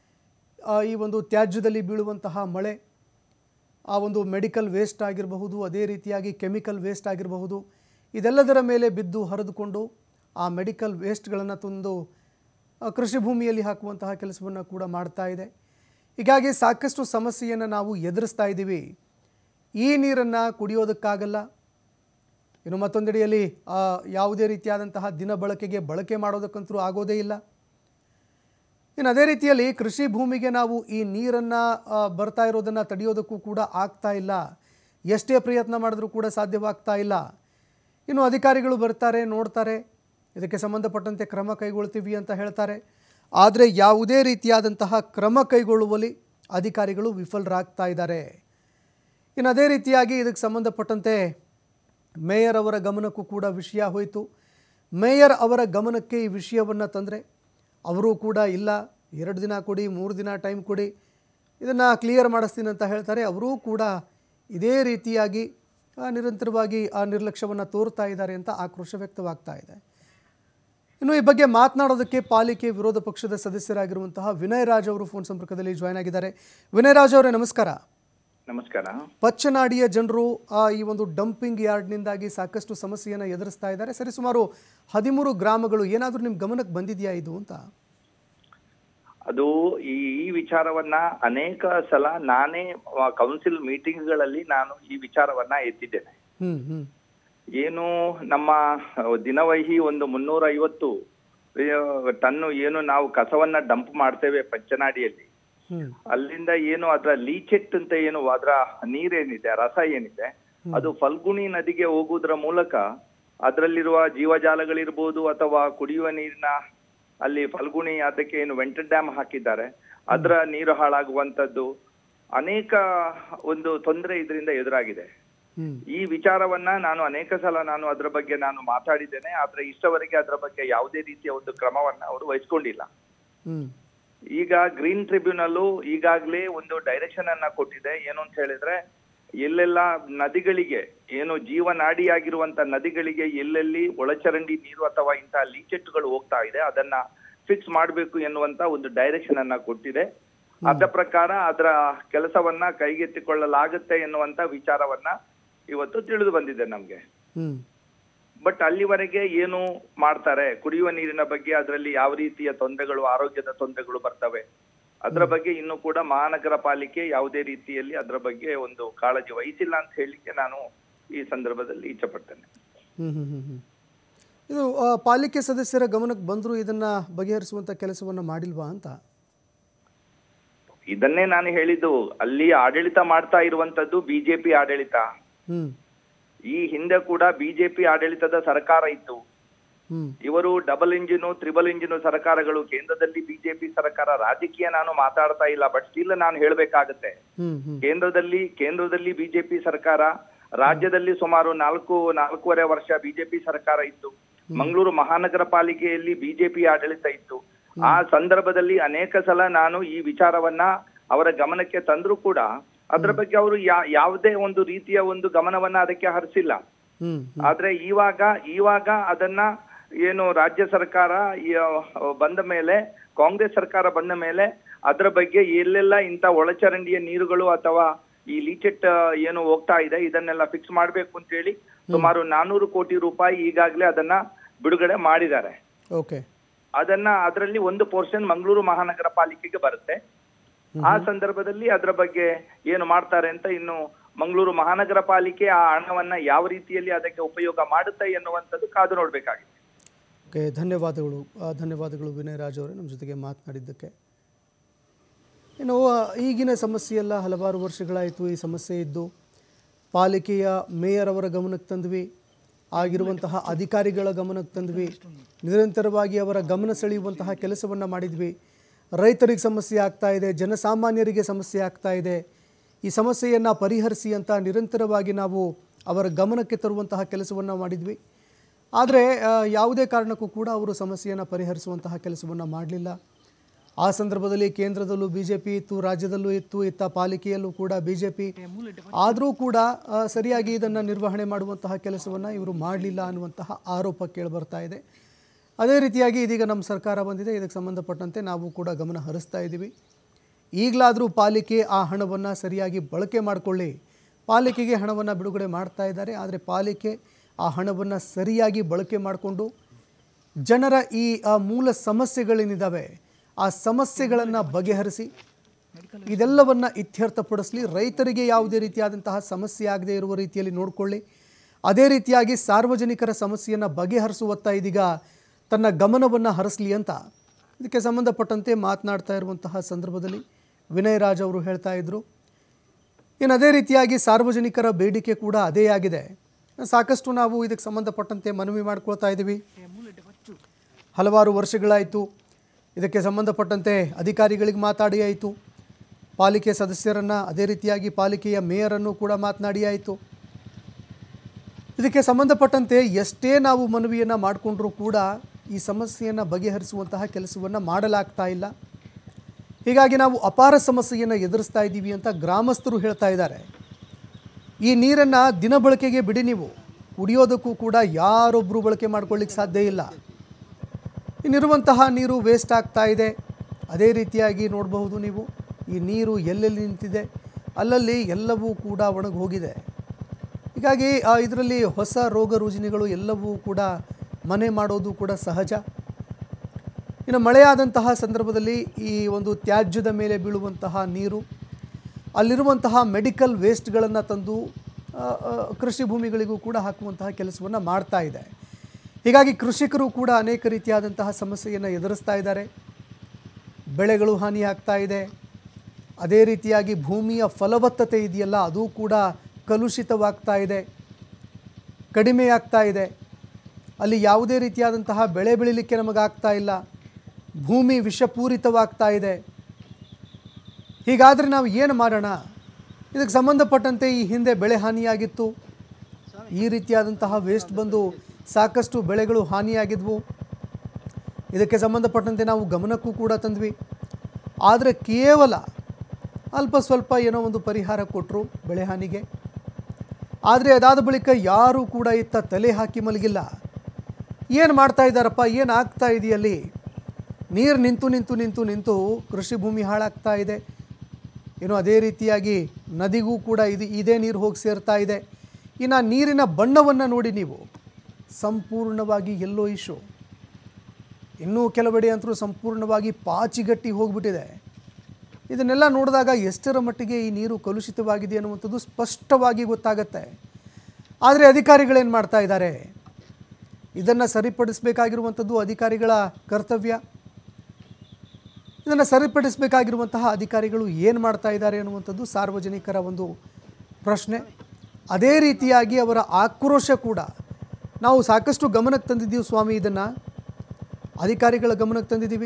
ಈ ಒಂದು ತ್ಯಾಜ್ಯದಲ್ಲಿ ಬೀಳುವಂತಹ ಮಳೆ, ಆ ಒಂದು ಮೆಡಿಕಲ್ ವೇಸ್ಟ್ ಆಗಿರಬಹುದು, ಅದೇ ರೀತಿಯಾಗಿ ಕೆಮಿಕಲ್ ವೇಸ್ಟ್ ಆಗಿರಬಹುದು, ಇದೆಲ್ಲದರ ಮೇಲೆ ಬಿದ್ದು ಹರಿದುಕೊಂಡು ಆ ಮೆಡಿಕಲ್ ವೇಸ್ಟ್ಗಳನ್ನು ತಂದು ಕೃಷಿ ಭೂಮಿಯಲ್ಲಿ ಹಾಕುವಂತಹ ಕೆಲಸವನ್ನು ಕೂಡ ಮಾಡ್ತಾ ಇದೆ. ಹೀಗಾಗಿ ಸಾಕಷ್ಟು ಸಮಸ್ಯೆಯನ್ನು ನಾವು ಎದುರಿಸ್ತಾ ಇದ್ದೀವಿ. ಈ ನೀರನ್ನು ಕುಡಿಯೋದಕ್ಕಾಗಲ್ಲ. ಇನ್ನು ಮತ್ತೊಂದೆಡೆಯಲ್ಲಿ ಯಾವುದೇ ರೀತಿಯಾದಂತಹ ದಿನ ಬಳಕೆಗೆ ಬಳಕೆ ಮಾಡೋದಕ್ಕಂತೂ ಆಗೋದೇ ಇಲ್ಲ. ಇನ್ನು ಅದೇ ರೀತಿಯಲ್ಲಿ ಕೃಷಿ ಭೂಮಿಗೆ ನಾವು ಈ ನೀರನ್ನು ಬರ್ತಾ ಇರೋದನ್ನು ತಡೆಯೋದಕ್ಕೂ ಕೂಡ ಆಗ್ತಾ ಇಲ್ಲ. ಎಷ್ಟೇ ಪ್ರಯತ್ನ ಮಾಡಿದ್ರೂ ಕೂಡ ಸಾಧ್ಯವಾಗ್ತಾ ಇಲ್ಲ. ಇನ್ನು ಅಧಿಕಾರಿಗಳು ಬರ್ತಾರೆ, ನೋಡ್ತಾರೆ, ಇದಕ್ಕೆ ಸಂಬಂಧಪಟ್ಟಂತೆ ಕ್ರಮ ಕೈಗೊಳ್ತೀವಿ ಅಂತ ಹೇಳ್ತಾರೆ. ಆದರೆ ಯಾವುದೇ ರೀತಿಯಾದಂತಹ ಕ್ರಮ ಕೈಗೊಳ್ಳುವಲ್ಲಿ ಅಧಿಕಾರಿಗಳು ವಿಫಲರಾಗ್ತಾ ಇದ್ದಾರೆ. ಇನ್ನು ಅದೇ ರೀತಿಯಾಗಿ ಇದಕ್ಕೆ ಸಂಬಂಧಪಟ್ಟಂತೆ ಮೇಯರ್ ಅವರ ಗಮನಕ್ಕೂ ಕೂಡ ವಿಷಯ ಹೋಯಿತು. ಮೇಯರ್ ಅವರ ಗಮನಕ್ಕೆ ಈ ವಿಷಯವನ್ನು ತಂದರೆ ಅವರು ಕೂಡ ಇಲ್ಲ, ಎರಡು ದಿನ ಕೊಡಿ, ಮೂರು ದಿನ ಟೈಮ್ ಕೊಡಿ, ಇದನ್ನು ಕ್ಲಿಯರ್ ಮಾಡಿಸ್ತೀನಿ ಅಂತ ಹೇಳ್ತಾರೆ. ಅವರೂ ಕೂಡ ಇದೇ ರೀತಿಯಾಗಿ ನಿರಂತರವಾಗಿ ಆ ನಿರ್ಲಕ್ಷ್ಯವನ್ನು ತೋರ್ತಾ ಇದ್ದಾರೆ ಅಂತ ಆಕ್ರೋಶ ವ್ಯಕ್ತವಾಗ್ತಾ ಇದೆ. ಇನ್ನು ಈ ಬಗ್ಗೆ ಮಾತನಾಡೋದಕ್ಕೆ ಪಾಲಿಕೆ ವಿರೋಧ ಪಕ್ಷದ ಸದಸ್ಯರಾಗಿರುವಂತಹ ವಿನಯ್ ರಾಜ್ ಅವರು ಫೋನ್ ಸಂಪರ್ಕದಲ್ಲಿ ಜಾಯ್ನ್ ಆಗಿದ್ದಾರೆ. ವಿನಯ್ ರಾಜ್ ಅವರೇ ನಮಸ್ಕಾರ. ನಮಸ್ಕಾರ. ಪಚ್ಚನಾಡಿಯ ಜನರು ಈ ಒಂದು ಡಂಪಿಂಗ್ ಯಾರ್ಡ್ನಿಂದಾಗಿ ಸಾಕಷ್ಟು ಸಮಸ್ಯೆಯನ್ನು ಎದುರಿಸ್ತಾ ಇದ್ದಾರೆ. ಸರಿ, ಸುಮಾರು ಹದಿಮೂರು ಗ್ರಾಮಗಳು, ಏನಾದರೂ ನಿಮ್ಮ ಗಮನಕ್ಕೆ ಬಂದಿದೆಯಾ ಇದು ಅಂತ? ಅದು ಈ ವಿಚಾರವನ್ನ ಅನೇಕ ಸಲ ನಾನೇ ಕೌನ್ಸಿಲ್ ಮೀಟಿಂಗ್ಗಳಲ್ಲಿ ನಾನು ಈ ವಿಚಾರವನ್ನ ಎತ್ತಿದ್ದೇನೆ. ಏನು ನಮ್ಮ ದಿನವಹಿ ಒಂದು ಮುನ್ನೂರ ಐವತ್ತು ಟನ್ನು ಏನು ನಾವು ಕಸವನ್ನ ಡಂಪ್ ಮಾಡ್ತೇವೆ ಪಚ್ಚನಾಡಿಯಲ್ಲಿ, ಅಲ್ಲಿಂದ ಏನು ಅದರ ಲೀಚೆಟ್ ಅಂತ ಏನು ಅದರ ನೀರೇನಿದೆ, ರಸ ಏನಿದೆ, ಅದು ಫಲ್ಗುಣಿ ನದಿಗೆ ಹೋಗುವುದರ ಮೂಲಕ ಅದರಲ್ಲಿರುವ ಜೀವಜಾಲಗಳಿರ್ಬೋದು ಅಥವಾ ಕುಡಿಯುವ ನೀರಿನ ಅಲ್ಲಿ ಫಲ್ಗುಣಿ ಅದಕ್ಕೆ ಏನು ವೆಂಟರ್ ಡ್ಯಾಮ್ ಹಾಕಿದ್ದಾರೆ ಅದರ ನೀರು ಹಾಳಾಗುವಂತದ್ದು ಅನೇಕ ಒಂದು ತೊಂದರೆ ಇದರಿಂದ ಎದುರಾಗಿದೆ. ಈ ವಿಚಾರವನ್ನ ನಾನು ಅನೇಕ ಸಲ ನಾನು ಅದರ ಬಗ್ಗೆ ನಾನು ಮಾತಾಡಿದ್ದೇನೆ. ಆದ್ರೆ ಇಷ್ಟವರೆಗೆ ಅದರ ಬಗ್ಗೆ ಯಾವುದೇ ರೀತಿಯ ಒಂದು ಕ್ರಮವನ್ನ ಅವರು ವಹಿಸ್ಕೊಂಡಿಲ್ಲ. ಈಗ ಗ್ರೀನ್ ಟ್ರಿಬ್ಯುನಲ್ ಈಗಾಗಲೇ ಒಂದು ಡೈರೆಕ್ಷನ್ ಅನ್ನ ಕೊಟ್ಟಿದೆ. ಏನು ಅಂತ ಹೇಳಿದ್ರೆ, ಎಲ್ಲೆಲ್ಲ ನದಿಗಳಿಗೆ ಏನು ಜೀವನಾಡಿಯಾಗಿರುವಂತ ನದಿಗಳಿಗೆ ಎಲ್ಲೆಲ್ಲಿ ಒಳಚರಂಡಿ ನೀರು ಅಥವಾ ಇಂತಹ ಲೀಚೆಟ್ಗಳು ಹೋಗ್ತಾ ಇದೆ ಅದನ್ನ ಫಿಕ್ಸ್ ಮಾಡಬೇಕು ಎನ್ನುವಂತ ಒಂದು ಡೈರೆಕ್ಷನ್ ಅನ್ನ ಕೊಟ್ಟಿದೆ. ಅದ ಪ್ರಕಾರ ಅದರ ಕೆಲಸವನ್ನ ಕೈಗೆತ್ತಿಕೊಳ್ಳಲಾಗುತ್ತೆ ಎನ್ನುವಂತ ವಿಚಾರವನ್ನ ಇವತ್ತು ತಿಳಿದು ಬಂದಿದೆ ನಮ್ಗೆ. ಬಟ್ ಅಲ್ಲಿವರೆಗೆ ಏನು ಮಾಡ್ತಾರೆ, ಕುಡಿಯುವ ನೀರಿನ ಬಗ್ಗೆ ಅದರಲ್ಲಿ ಯಾವ ರೀತಿಯ ತೊಂದರೆಗಳು, ಆರೋಗ್ಯದ ತೊಂದರೆಗಳು ಬರ್ತವೆ, ಅದರ ಬಗ್ಗೆ ಇನ್ನೂ ಕೂಡ ಮಹಾನಗರ ಪಾಲಿಕೆ ಯಾವುದೇ ರೀತಿಯಲ್ಲಿ ಅದರ ಬಗ್ಗೆ ಒಂದು ಕಾಳಜಿ ವಹಿಸಿಲ್ಲ ಅಂತ ಹೇಳಲಿಕ್ಕೆ ನಾನು ಈ ಸಂದರ್ಭದಲ್ಲಿ ಇಚ್ಛೆ ಪಡ್ತೇನೆ. ಇದು ಪಾಲಿಕೆ ಸದಸ್ಯರ ಗಮನಕ್ಕೆ ಬಂದರೂ ಇದನ್ನ ಬಗೆಹರಿಸುವಂತ ಕೆಲಸವನ್ನ ಮಾಡಿಲ್ವಾ ಅಂತ? ಇದನ್ನೇ ನಾನು ಹೇಳಿದ್ದು, ಅಲ್ಲಿ ಆಡಳಿತ ಮಾಡ್ತಾ ಇರುವಂತದ್ದು ಬಿಜೆಪಿ ಆಡಳಿತ. ಈ ಹಿಂದೆ ಕೂಡ ಬಿಜೆಪಿ ಆಡಳಿತದ ಸರ್ಕಾರ ಇತ್ತು. ಇವರು ಡಬಲ್ ಇಂಜಿನ್ ತ್ರಿಬಲ್ ಇಂಜಿನ್ ಸರ್ಕಾರಗಳು, ಕೇಂದ್ರದಲ್ಲಿ ಬಿಜೆಪಿ ಸರ್ಕಾರ. ರಾಜಕೀಯ ನಾನು ಮಾತಾಡ್ತಾ ಇಲ್ಲ, ಬಟ್ ಸ್ಟಿಲ್ ನಾನು ಹೇಳ್ಬೇಕಾಗತ್ತೆ. ಕೇಂದ್ರದಲ್ಲಿ ಕೇಂದ್ರದಲ್ಲಿ ಬಿಜೆಪಿ ಸರ್ಕಾರ, ರಾಜ್ಯದಲ್ಲಿ ಸುಮಾರು ನಾಲ್ಕು ನಾಲ್ಕೂವರೆ ವರ್ಷ ಬಿಜೆಪಿ ಸರ್ಕಾರ ಇತ್ತು. ಮಂಗಳೂರು ಮಹಾನಗರ ಪಾಲಿಕೆಯಲ್ಲಿ ಬಿಜೆಪಿ ಆಡಳಿತ ಇತ್ತು. ಆ ಸಂದರ್ಭದಲ್ಲಿ ಅನೇಕ ಸಲ ನಾನು ಈ ವಿಚಾರವನ್ನ ಅವರ ಗಮನಕ್ಕೆ ತಂದ್ರು ಕೂಡ ಅದ್ರ ಬಗ್ಗೆ ಅವರು ಯಾವುದೇ ಒಂದು ರೀತಿಯ ಒಂದು ಗಮನವನ್ನ ಅದಕ್ಕೆ ಹರಿಸಿಲ್ಲ. ಆದ್ರೆ ಇವಾಗ ಇವಾಗ ಅದನ್ನ ಏನು ರಾಜ್ಯ ಸರ್ಕಾರ ಬಂದ ಮೇಲೆ, ಕಾಂಗ್ರೆಸ್ ಸರ್ಕಾರ ಬಂದ ಮೇಲೆ ಅದರ ಬಗ್ಗೆ ಎಲ್ಲೆಲ್ಲ ಇಂಥ ಒಳಚರಂಡಿಯ ನೀರುಗಳು ಅಥವಾ ಈ ಲೀಚೆಟ್ ಏನು ಹೋಗ್ತಾ ಇದೆ ಇದನ್ನೆಲ್ಲ ಫಿಕ್ಸ್ ಮಾಡ್ಬೇಕು ಅಂತ ಹೇಳಿ ಸುಮಾರು ನಾನೂರು ಕೋಟಿ ರೂಪಾಯಿ ಈಗಾಗಲೇ ಅದನ್ನ ಬಿಡುಗಡೆ ಮಾಡಿದ್ದಾರೆ. ಓಕೆ, ಅದನ್ನ ಅದರಲ್ಲಿ ಒಂದು ಪೋರ್ಷನ್ ಮಂಗಳೂರು ಮಹಾನಗರ ಪಾಲಿಕೆಗೆ ಬರುತ್ತೆ. ಆ ಸಂದರ್ಭದಲ್ಲಿ ಅದರ ಬಗ್ಗೆ ಏನು ಮಾಡ್ತಾರೆ ಅಂತ ಇನ್ನು ಮಂಗಳೂರು ಮಹಾನಗರ ಪಾಲಿಕೆ ಆ ಹಣವನ್ನ ಯಾವ ರೀತಿಯಲ್ಲಿ ಅದಕ್ಕೆ ಉಪಯೋಗ ಮಾಡುತ್ತೆ ಎನ್ನುವಂಥದ್ದು ಕಾದು ನೋಡ್ಬೇಕಾಗಿದೆ. ಓಕೆ, ಧನ್ಯವಾದಗಳು ಧನ್ಯವಾದಗಳು ವಿನಯ್ ರಾಜ್ ಅವರೇ ನಮ್ಮ ಜೊತೆಗೆ ಮಾತನಾಡಿದ್ದಕ್ಕೆ. ಇನ್ನು ಈಗಿನ ಸಮಸ್ಯೆಯೆಲ್ಲ ಹಲವಾರು ವರ್ಷಗಳಾಯಿತು ಈ ಸಮಸ್ಯೆ ಇದ್ದು, ಪಾಲಿಕೆಯ ಮೇಯರ್ ಅವರ ಗಮನಕ್ಕೆ ತಂದ್ವಿ, ಆಗಿರುವಂತಹ ಅಧಿಕಾರಿಗಳ ಗಮನಕ್ಕೆ ತಂದ್ವಿ, ನಿರಂತರವಾಗಿ ಅವರ ಗಮನ ಸೆಳೆಯುವಂತಹ ಕೆಲಸವನ್ನು ಮಾಡಿದ್ವಿ. ರೈತರಿಗೆ ಸಮಸ್ಯೆ ಆಗ್ತಾ ಇದೆ, ಜನಸಾಮಾನ್ಯರಿಗೆ ಸಮಸ್ಯೆ ಆಗ್ತಾ ಇದೆ, ಈ ಸಮಸ್ಯೆಯನ್ನು ಪರಿಹರಿಸಿ ಅಂತ ನಿರಂತರವಾಗಿ ನಾವು ಅವರ ಗಮನಕ್ಕೆ ತರುವಂತಹ ಕೆಲಸವನ್ನು ಮಾಡಿದ್ವಿ. ಆದರೆ ಯಾವುದೇ ಕಾರಣಕ್ಕೂ ಕೂಡ ಅವರು ಸಮಸ್ಯೆಯನ್ನು ಪರಿಹರಿಸುವಂತಹ ಕೆಲಸವನ್ನು ಮಾಡಲಿಲ್ಲ. ಆ ಸಂದರ್ಭದಲ್ಲಿ ಕೇಂದ್ರದಲ್ಲೂ ಬಿ ಜೆ ಪಿ ಇತ್ತು, ರಾಜ್ಯದಲ್ಲೂ ಇತ್ತು, ಇತ್ತ ಪಾಲಿಕೆಯಲ್ಲೂ ಕೂಡ ಬಿ ಜೆ ಪಿ. ಆದರೂ ಕೂಡ ಸರಿಯಾಗಿ ಇದನ್ನು ನಿರ್ವಹಣೆ ಮಾಡುವಂತಹ ಕೆಲಸವನ್ನು ಇವರು ಮಾಡಲಿಲ್ಲ ಅನ್ನುವಂತಹ ಆರೋಪ ಕೇಳಿಬರ್ತಾ ಇದೆ. ಅದೇ ರೀತಿಯಾಗಿ ಇದೀಗ ನಮ್ಮ ಸರ್ಕಾರ ಬಂದಿದೆ, ಇದಕ್ಕೆ ಸಂಬಂಧಪಟ್ಟಂತೆ ನಾವು ಕೂಡ ಗಮನ ಹರಿಸ್ತಾ ಇದ್ದೀವಿ. ಈಗಲಾದರೂ ಪಾಲಿಕೆ ಆ ಹಣವನ್ನು ಸರಿಯಾಗಿ ಬಳಕೆ ಮಾಡಿಕೊಳ್ಳಿ. ಪಾಲಿಕೆಗೆ ಹಣವನ್ನು ಬಿಡುಗಡೆ ಮಾಡ್ತಾ ಇದ್ದಾರೆ, ಆದರೆ ಪಾಲಿಕೆ ಆ ಹಣವನ್ನು ಸರಿಯಾಗಿ ಬಳಕೆ ಮಾಡಿಕೊಂಡು ಜನರ ಈ ಮೂಲ ಸಮಸ್ಯೆಗಳೇನಿದ್ದಾವೆ ಆ ಸಮಸ್ಯೆಗಳನ್ನು ಬಗೆಹರಿಸಿ ಇದೆಲ್ಲವನ್ನು ಇತ್ಯರ್ಥಪಡಿಸಲಿ. ರೈತರಿಗೆ ಯಾವುದೇ ರೀತಿಯಾದಂತಹ ಸಮಸ್ಯೆ ಆಗದೇ ಇರುವ ರೀತಿಯಲ್ಲಿ ನೋಡಿಕೊಳ್ಳಿ. ಅದೇ ರೀತಿಯಾಗಿ ಸಾರ್ವಜನಿಕರ ಸಮಸ್ಯೆಯನ್ನು ಬಗೆಹರಿಸುವತ್ತ ಇದೀಗ ತನ್ನ ಗಮನವನ್ನು ಹರಿಸಲಿ ಅಂತ ಇದಕ್ಕೆ ಸಂಬಂಧಪಟ್ಟಂತೆ ಮಾತನಾಡ್ತಾ ಇರುವಂತಹ ಸಂದರ್ಭದಲ್ಲಿ ವಿನಯ್ ರಾಜ್ ಅವರು ಹೇಳ್ತಾ ಇದ್ದರು. ಇನ್ನು ಅದೇ ರೀತಿಯಾಗಿ ಸಾರ್ವಜನಿಕರ ಬೇಡಿಕೆ ಕೂಡ ಅದೇ ಆಗಿದೆ. ಸಾಕಷ್ಟು ನಾವು ಇದಕ್ಕೆ ಸಂಬಂಧಪಟ್ಟಂತೆ ಮನವಿ ಮಾಡ್ಕೊಳ್ತಾ ಇದ್ದೀವಿ. ಹಲವಾರು ವರ್ಷಗಳಾಯಿತು, ಇದಕ್ಕೆ ಸಂಬಂಧಪಟ್ಟಂತೆ ಅಧಿಕಾರಿಗಳಿಗೆ ಮಾತಾಡಿ ಆಯಿತು, ಪಾಲಿಕೆ ಸದಸ್ಯರನ್ನು ಅದೇ ರೀತಿಯಾಗಿ ಪಾಲಿಕೆಯ ಮೇಯರನ್ನು ಕೂಡ ಮಾತನಾಡಿ ಆಯಿತು. ಇದಕ್ಕೆ ಸಂಬಂಧಪಟ್ಟಂತೆ ಎಷ್ಟೇ ನಾವು ಮನವಿಯನ್ನು ಮಾಡಿಕೊಂಡ್ರೂ ಕೂಡ ಈ ಸಮಸ್ಯೆಯನ್ನು ಬಗೆಹರಿಸುವಂತಹ ಕೆಲಸವನ್ನು ಮಾಡಲಾಗ್ತಾ ಇಲ್ಲ. ಹೀಗಾಗಿ ನಾವು ಅಪಾರ ಸಮಸ್ಯೆಯನ್ನು ಎದುರಿಸ್ತಾ ಇದ್ದೀವಿ ಅಂತ ಗ್ರಾಮಸ್ಥರು ಹೇಳ್ತಾ ಇದ್ದಾರೆ. ಈ ನೀರನ್ನು ದಿನ ಬಳಕೆಗೆ ಬಿಡಿ, ನೀವು ಕುಡಿಯೋದಕ್ಕೂ ಕೂಡ ಯಾರೊಬ್ಬರು ಬಳಕೆ ಮಾಡ್ಕೊಳ್ಳಿಕ್ಕೆ ಸಾಧ್ಯ ಇಲ್ಲ. ಇನ್ನಿರುವಂತಹ ನೀರು ವೇಸ್ಟ್ ಆಗ್ತಾ ಇದೆ. ಅದೇ ರೀತಿಯಾಗಿ ನೋಡಬಹುದು ನೀವು, ಈ ನೀರು ಎಲ್ಲೆಲ್ಲಿ ನಿಂತಿದೆ ಅಲ್ಲಲ್ಲಿ ಎಲ್ಲವೂ ಕೂಡ ಒಣಗಿ ಹೋಗಿದೆ. ಹೀಗಾಗಿ ಇದರಲ್ಲಿ ಹೊಸ ರೋಗ ರುಜಿನಗಳು ಎಲ್ಲವೂ ಕೂಡ ಮನೆ ಮಾಡೋದು ಕೂಡ ಸಹಜ. ಇನ್ನು ಮಳೆಯಾದಂತಹ ಸಂದರ್ಭದಲ್ಲಿ ಈ ಒಂದು ತ್ಯಾಜ್ಯದ ಮೇಲೆ ಬೀಳುವಂತಹ ನೀರು, ಅಲ್ಲಿರುವಂತಹ ಮೆಡಿಕಲ್ ವೇಸ್ಟ್ಗಳನ್ನು ತಂದು ಆ, ಆ, ಕೃಷಿ ಭೂಮಿಗಳಿಗೂ ಕೂಡ ಹಾಕುವಂತಹ ಕೆಲಸವನ್ನು ಮಾಡ್ತಾ ಇದೆ. ಹೀಗಾಗಿ ಕೃಷಿಕರು ಕೂಡ ಅನೇಕ ರೀತಿಯಾದಂತಹ ಸಮಸ್ಯೆಯನ್ನು ಎದುರಿಸ್ತಾ ಇದ್ದಾರೆ. ಬೆಳೆಗಳು ಹಾನಿಯಾಗ್ತಾ ಇದೆ. ಅದೇ ರೀತಿಯಾಗಿ ಭೂಮಿಯ ಫಲವತ್ತತೆ ಇದೆಯಲ್ಲ ಅದು ಕೂಡ ಕಲುಷಿತವಾಗ್ತಾ ಇದೆ, ಕಡಿಮೆಯಾಗ್ತಾ ಇದೆ. ಅಲ್ಲಿ ಯಾವುದೇ ರೀತಿಯಾದಂತಹ ಬೆಳೆ ಬೆಳೀಲಿಕ್ಕೆ ನಮಗಾಗ್ತಾ ಇಲ್ಲ. ಭೂಮಿ ವಿಷಪೂರಿತವಾಗ್ತಾ ಇದೆ. ಹೀಗಾದರೆ ನಾವು ಏನು ಮಾಡೋಣ? ಇದಕ್ಕೆ ಸಂಬಂಧಪಟ್ಟಂತೆ ಈ ಹಿಂದೆ ಬೆಳೆ ಹಾನಿಯಾಗಿತ್ತು. ಈ ರೀತಿಯಾದಂತಹ ವೇಸ್ಟ್ ಬಂದು ಸಾಕಷ್ಟು ಬೆಳೆಗಳು ಹಾನಿಯಾಗಿದ್ವು. ಇದಕ್ಕೆ ಸಂಬಂಧಪಟ್ಟಂತೆ ನಾವು ಗಮನಕ್ಕೂ ಕೂಡ ತಂದ್ವಿ. ಆದರೆ ಕೇವಲ ಅಲ್ಪ ಸ್ವಲ್ಪ ಏನೋ ಒಂದು ಪರಿಹಾರ ಕೊಟ್ಟರು ಬೆಳೆ ಹಾನಿಗೆ. ಆದರೆ ಅದಾದ ಬಳಿಕ ಯಾರೂ ಕೂಡ ಇತ್ತ ತಲೆ ಹಾಕಿ ಮಲಗಿಲ್ಲ. ಏನು ಮಾಡ್ತಾ ಇದ್ದಾರಪ್ಪ, ಏನು ಆಗ್ತಾ ಇದೆಯಲ್ಲಿ? ನೀರು ನಿಂತು ನಿಂತು ನಿಂತು ನಿಂತು ಕೃಷಿ ಭೂಮಿ ಹಾಳಾಗ್ತಾ ಇದೆ. ಏನು ಅದೇ ರೀತಿಯಾಗಿ ನದಿಗೂ ಕೂಡ ಇದು ಇದೇ ನೀರು ಹೋಗಿ ಸೇರ್ತಾ ಇದೆ. ಇನ್ನು ನೀರಿನ ಬಣ್ಣವನ್ನು ನೋಡಿ ನೀವು, ಸಂಪೂರ್ಣವಾಗಿ ಯೆಲ್ಲೋ ಇಶ್ಯೂ. ಇನ್ನೂ ಕೆಲವೆಡೆ ಅಂತರೂ ಸಂಪೂರ್ಣವಾಗಿ ಪಾಚಿಗಟ್ಟಿ ಹೋಗಿಬಿಟ್ಟಿದೆ. ಇದನ್ನೆಲ್ಲ ನೋಡಿದಾಗ ಎಷ್ಟರ ಮಟ್ಟಿಗೆ ಈ ನೀರು ಕಲುಷಿತವಾಗಿದೆ ಅನ್ನುವಂಥದ್ದು ಸ್ಪಷ್ಟವಾಗಿ ಗೊತ್ತಾಗತ್ತೆ. ಆದರೆ ಅಧಿಕಾರಿಗಳೇನು ಮಾಡ್ತಾ ಇದ್ದಾರೆ? ಇದನ್ನು ಸರಿಪಡಿಸಬೇಕಾಗಿರುವಂಥದ್ದು ಅಧಿಕಾರಿಗಳ ಕರ್ತವ್ಯ. ಇದನ್ನು ಸರಿಪಡಿಸಬೇಕಾಗಿರುವಂತಹ ಅಧಿಕಾರಿಗಳು ಏನು ಮಾಡ್ತಾ ಇದ್ದಾರೆ ಅನ್ನುವಂಥದ್ದು ಸಾರ್ವಜನಿಕರ ಒಂದು ಪ್ರಶ್ನೆ. ಅದೇ ರೀತಿಯಾಗಿ ಅವರ ಆಕ್ರೋಶ ಕೂಡ ನಾವು ಸಾಕಷ್ಟು ಗಮನಕ್ಕೆ ತಂದಿದ್ದೀವಿ ಸ್ವಾಮಿ. ಇದನ್ನು ಅಧಿಕಾರಿಗಳ ಗಮನಕ್ಕೆ ತಂದಿದ್ದೀವಿ,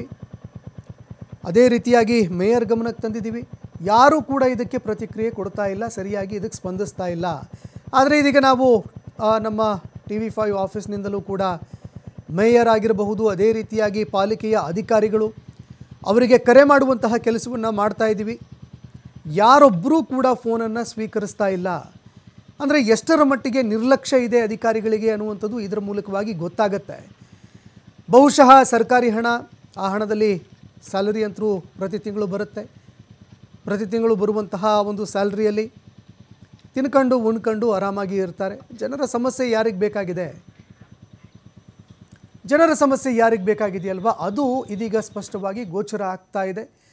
ಅದೇ ರೀತಿಯಾಗಿ ಮೇಯರ್ ಗಮನಕ್ಕೆ ತಂದಿದ್ದೀವಿ. ಯಾರೂ ಕೂಡ ಇದಕ್ಕೆ ಪ್ರತಿಕ್ರಿಯೆ ಕೊಡ್ತಾ ಇಲ್ಲ, ಸರಿಯಾಗಿ ಇದಕ್ಕೆ ಸ್ಪಂದಿಸ್ತಾ ಇಲ್ಲ. ಆದರೆ ಇದೀಗ ನಾವು ನಮ್ಮ ಟಿ ವಿ ಫೈವ್ ಆಫೀಸ್ನಿಂದಲೂ ಕೂಡ ಮೇಯರ್ ಆಗಿರಬಹುದು, ಅದೇ ರೀತಿಯಾಗಿ ಪಾಲಿಕೆಯ ಅಧಿಕಾರಿಗಳು ಅವರಿಗೆ ಕರೆ ಮಾಡುವಂತಹ ಕೆಲಸವನ್ನು ಮಾಡ್ತಾ ಇದ್ದೀವಿ. ಯಾರೊಬ್ಬರೂ ಕೂಡ ಫೋನನ್ನು ಸ್ವೀಕರಿಸ್ತಾ ಇಲ್ಲ. ಅಂದರೆ ಎಷ್ಟರ ಮಟ್ಟಿಗೆ ನಿರ್ಲಕ್ಷ್ಯ ಇದೆ ಅಧಿಕಾರಿಗಳಿಗೆ ಅನ್ನುವಂಥದ್ದು ಇದರ ಮೂಲಕವಾಗಿ ಗೊತ್ತಾಗತ್ತೆ. ಬಹುಶಃ ಸರ್ಕಾರಿ ಹಣ, ಆ ಹಣದಲ್ಲಿ ಸ್ಯಾಲರಿ ಅಂತರೂ ಪ್ರತಿ ತಿಂಗಳು ಬರುತ್ತೆ. ಪ್ರತಿ ತಿಂಗಳು ಬರುವಂತಹ ಒಂದು ಸ್ಯಾಲ್ರಿಯಲ್ಲಿ ತಿನ್ಕೊಂಡು ಉಣ್ಕೊಂಡು ಆರಾಮಾಗಿ ಇರ್ತಾರೆ. ಜನರ ಸಮಸ್ಯೆ ಯಾರಿಗೆ ಬೇಕಾಗಿದೆ? ಜನರ ಸಮಸ್ಯೆ ಯಾರಿಗೆ ಬೇಕಾಗಿದೆಯಲ್ವಾ, ಅದು ಇದೀಗ ಸ್ಪಷ್ಟವಾಗಿ ಗೋಚರ ಆಗ್ತಾ ಇದೆ.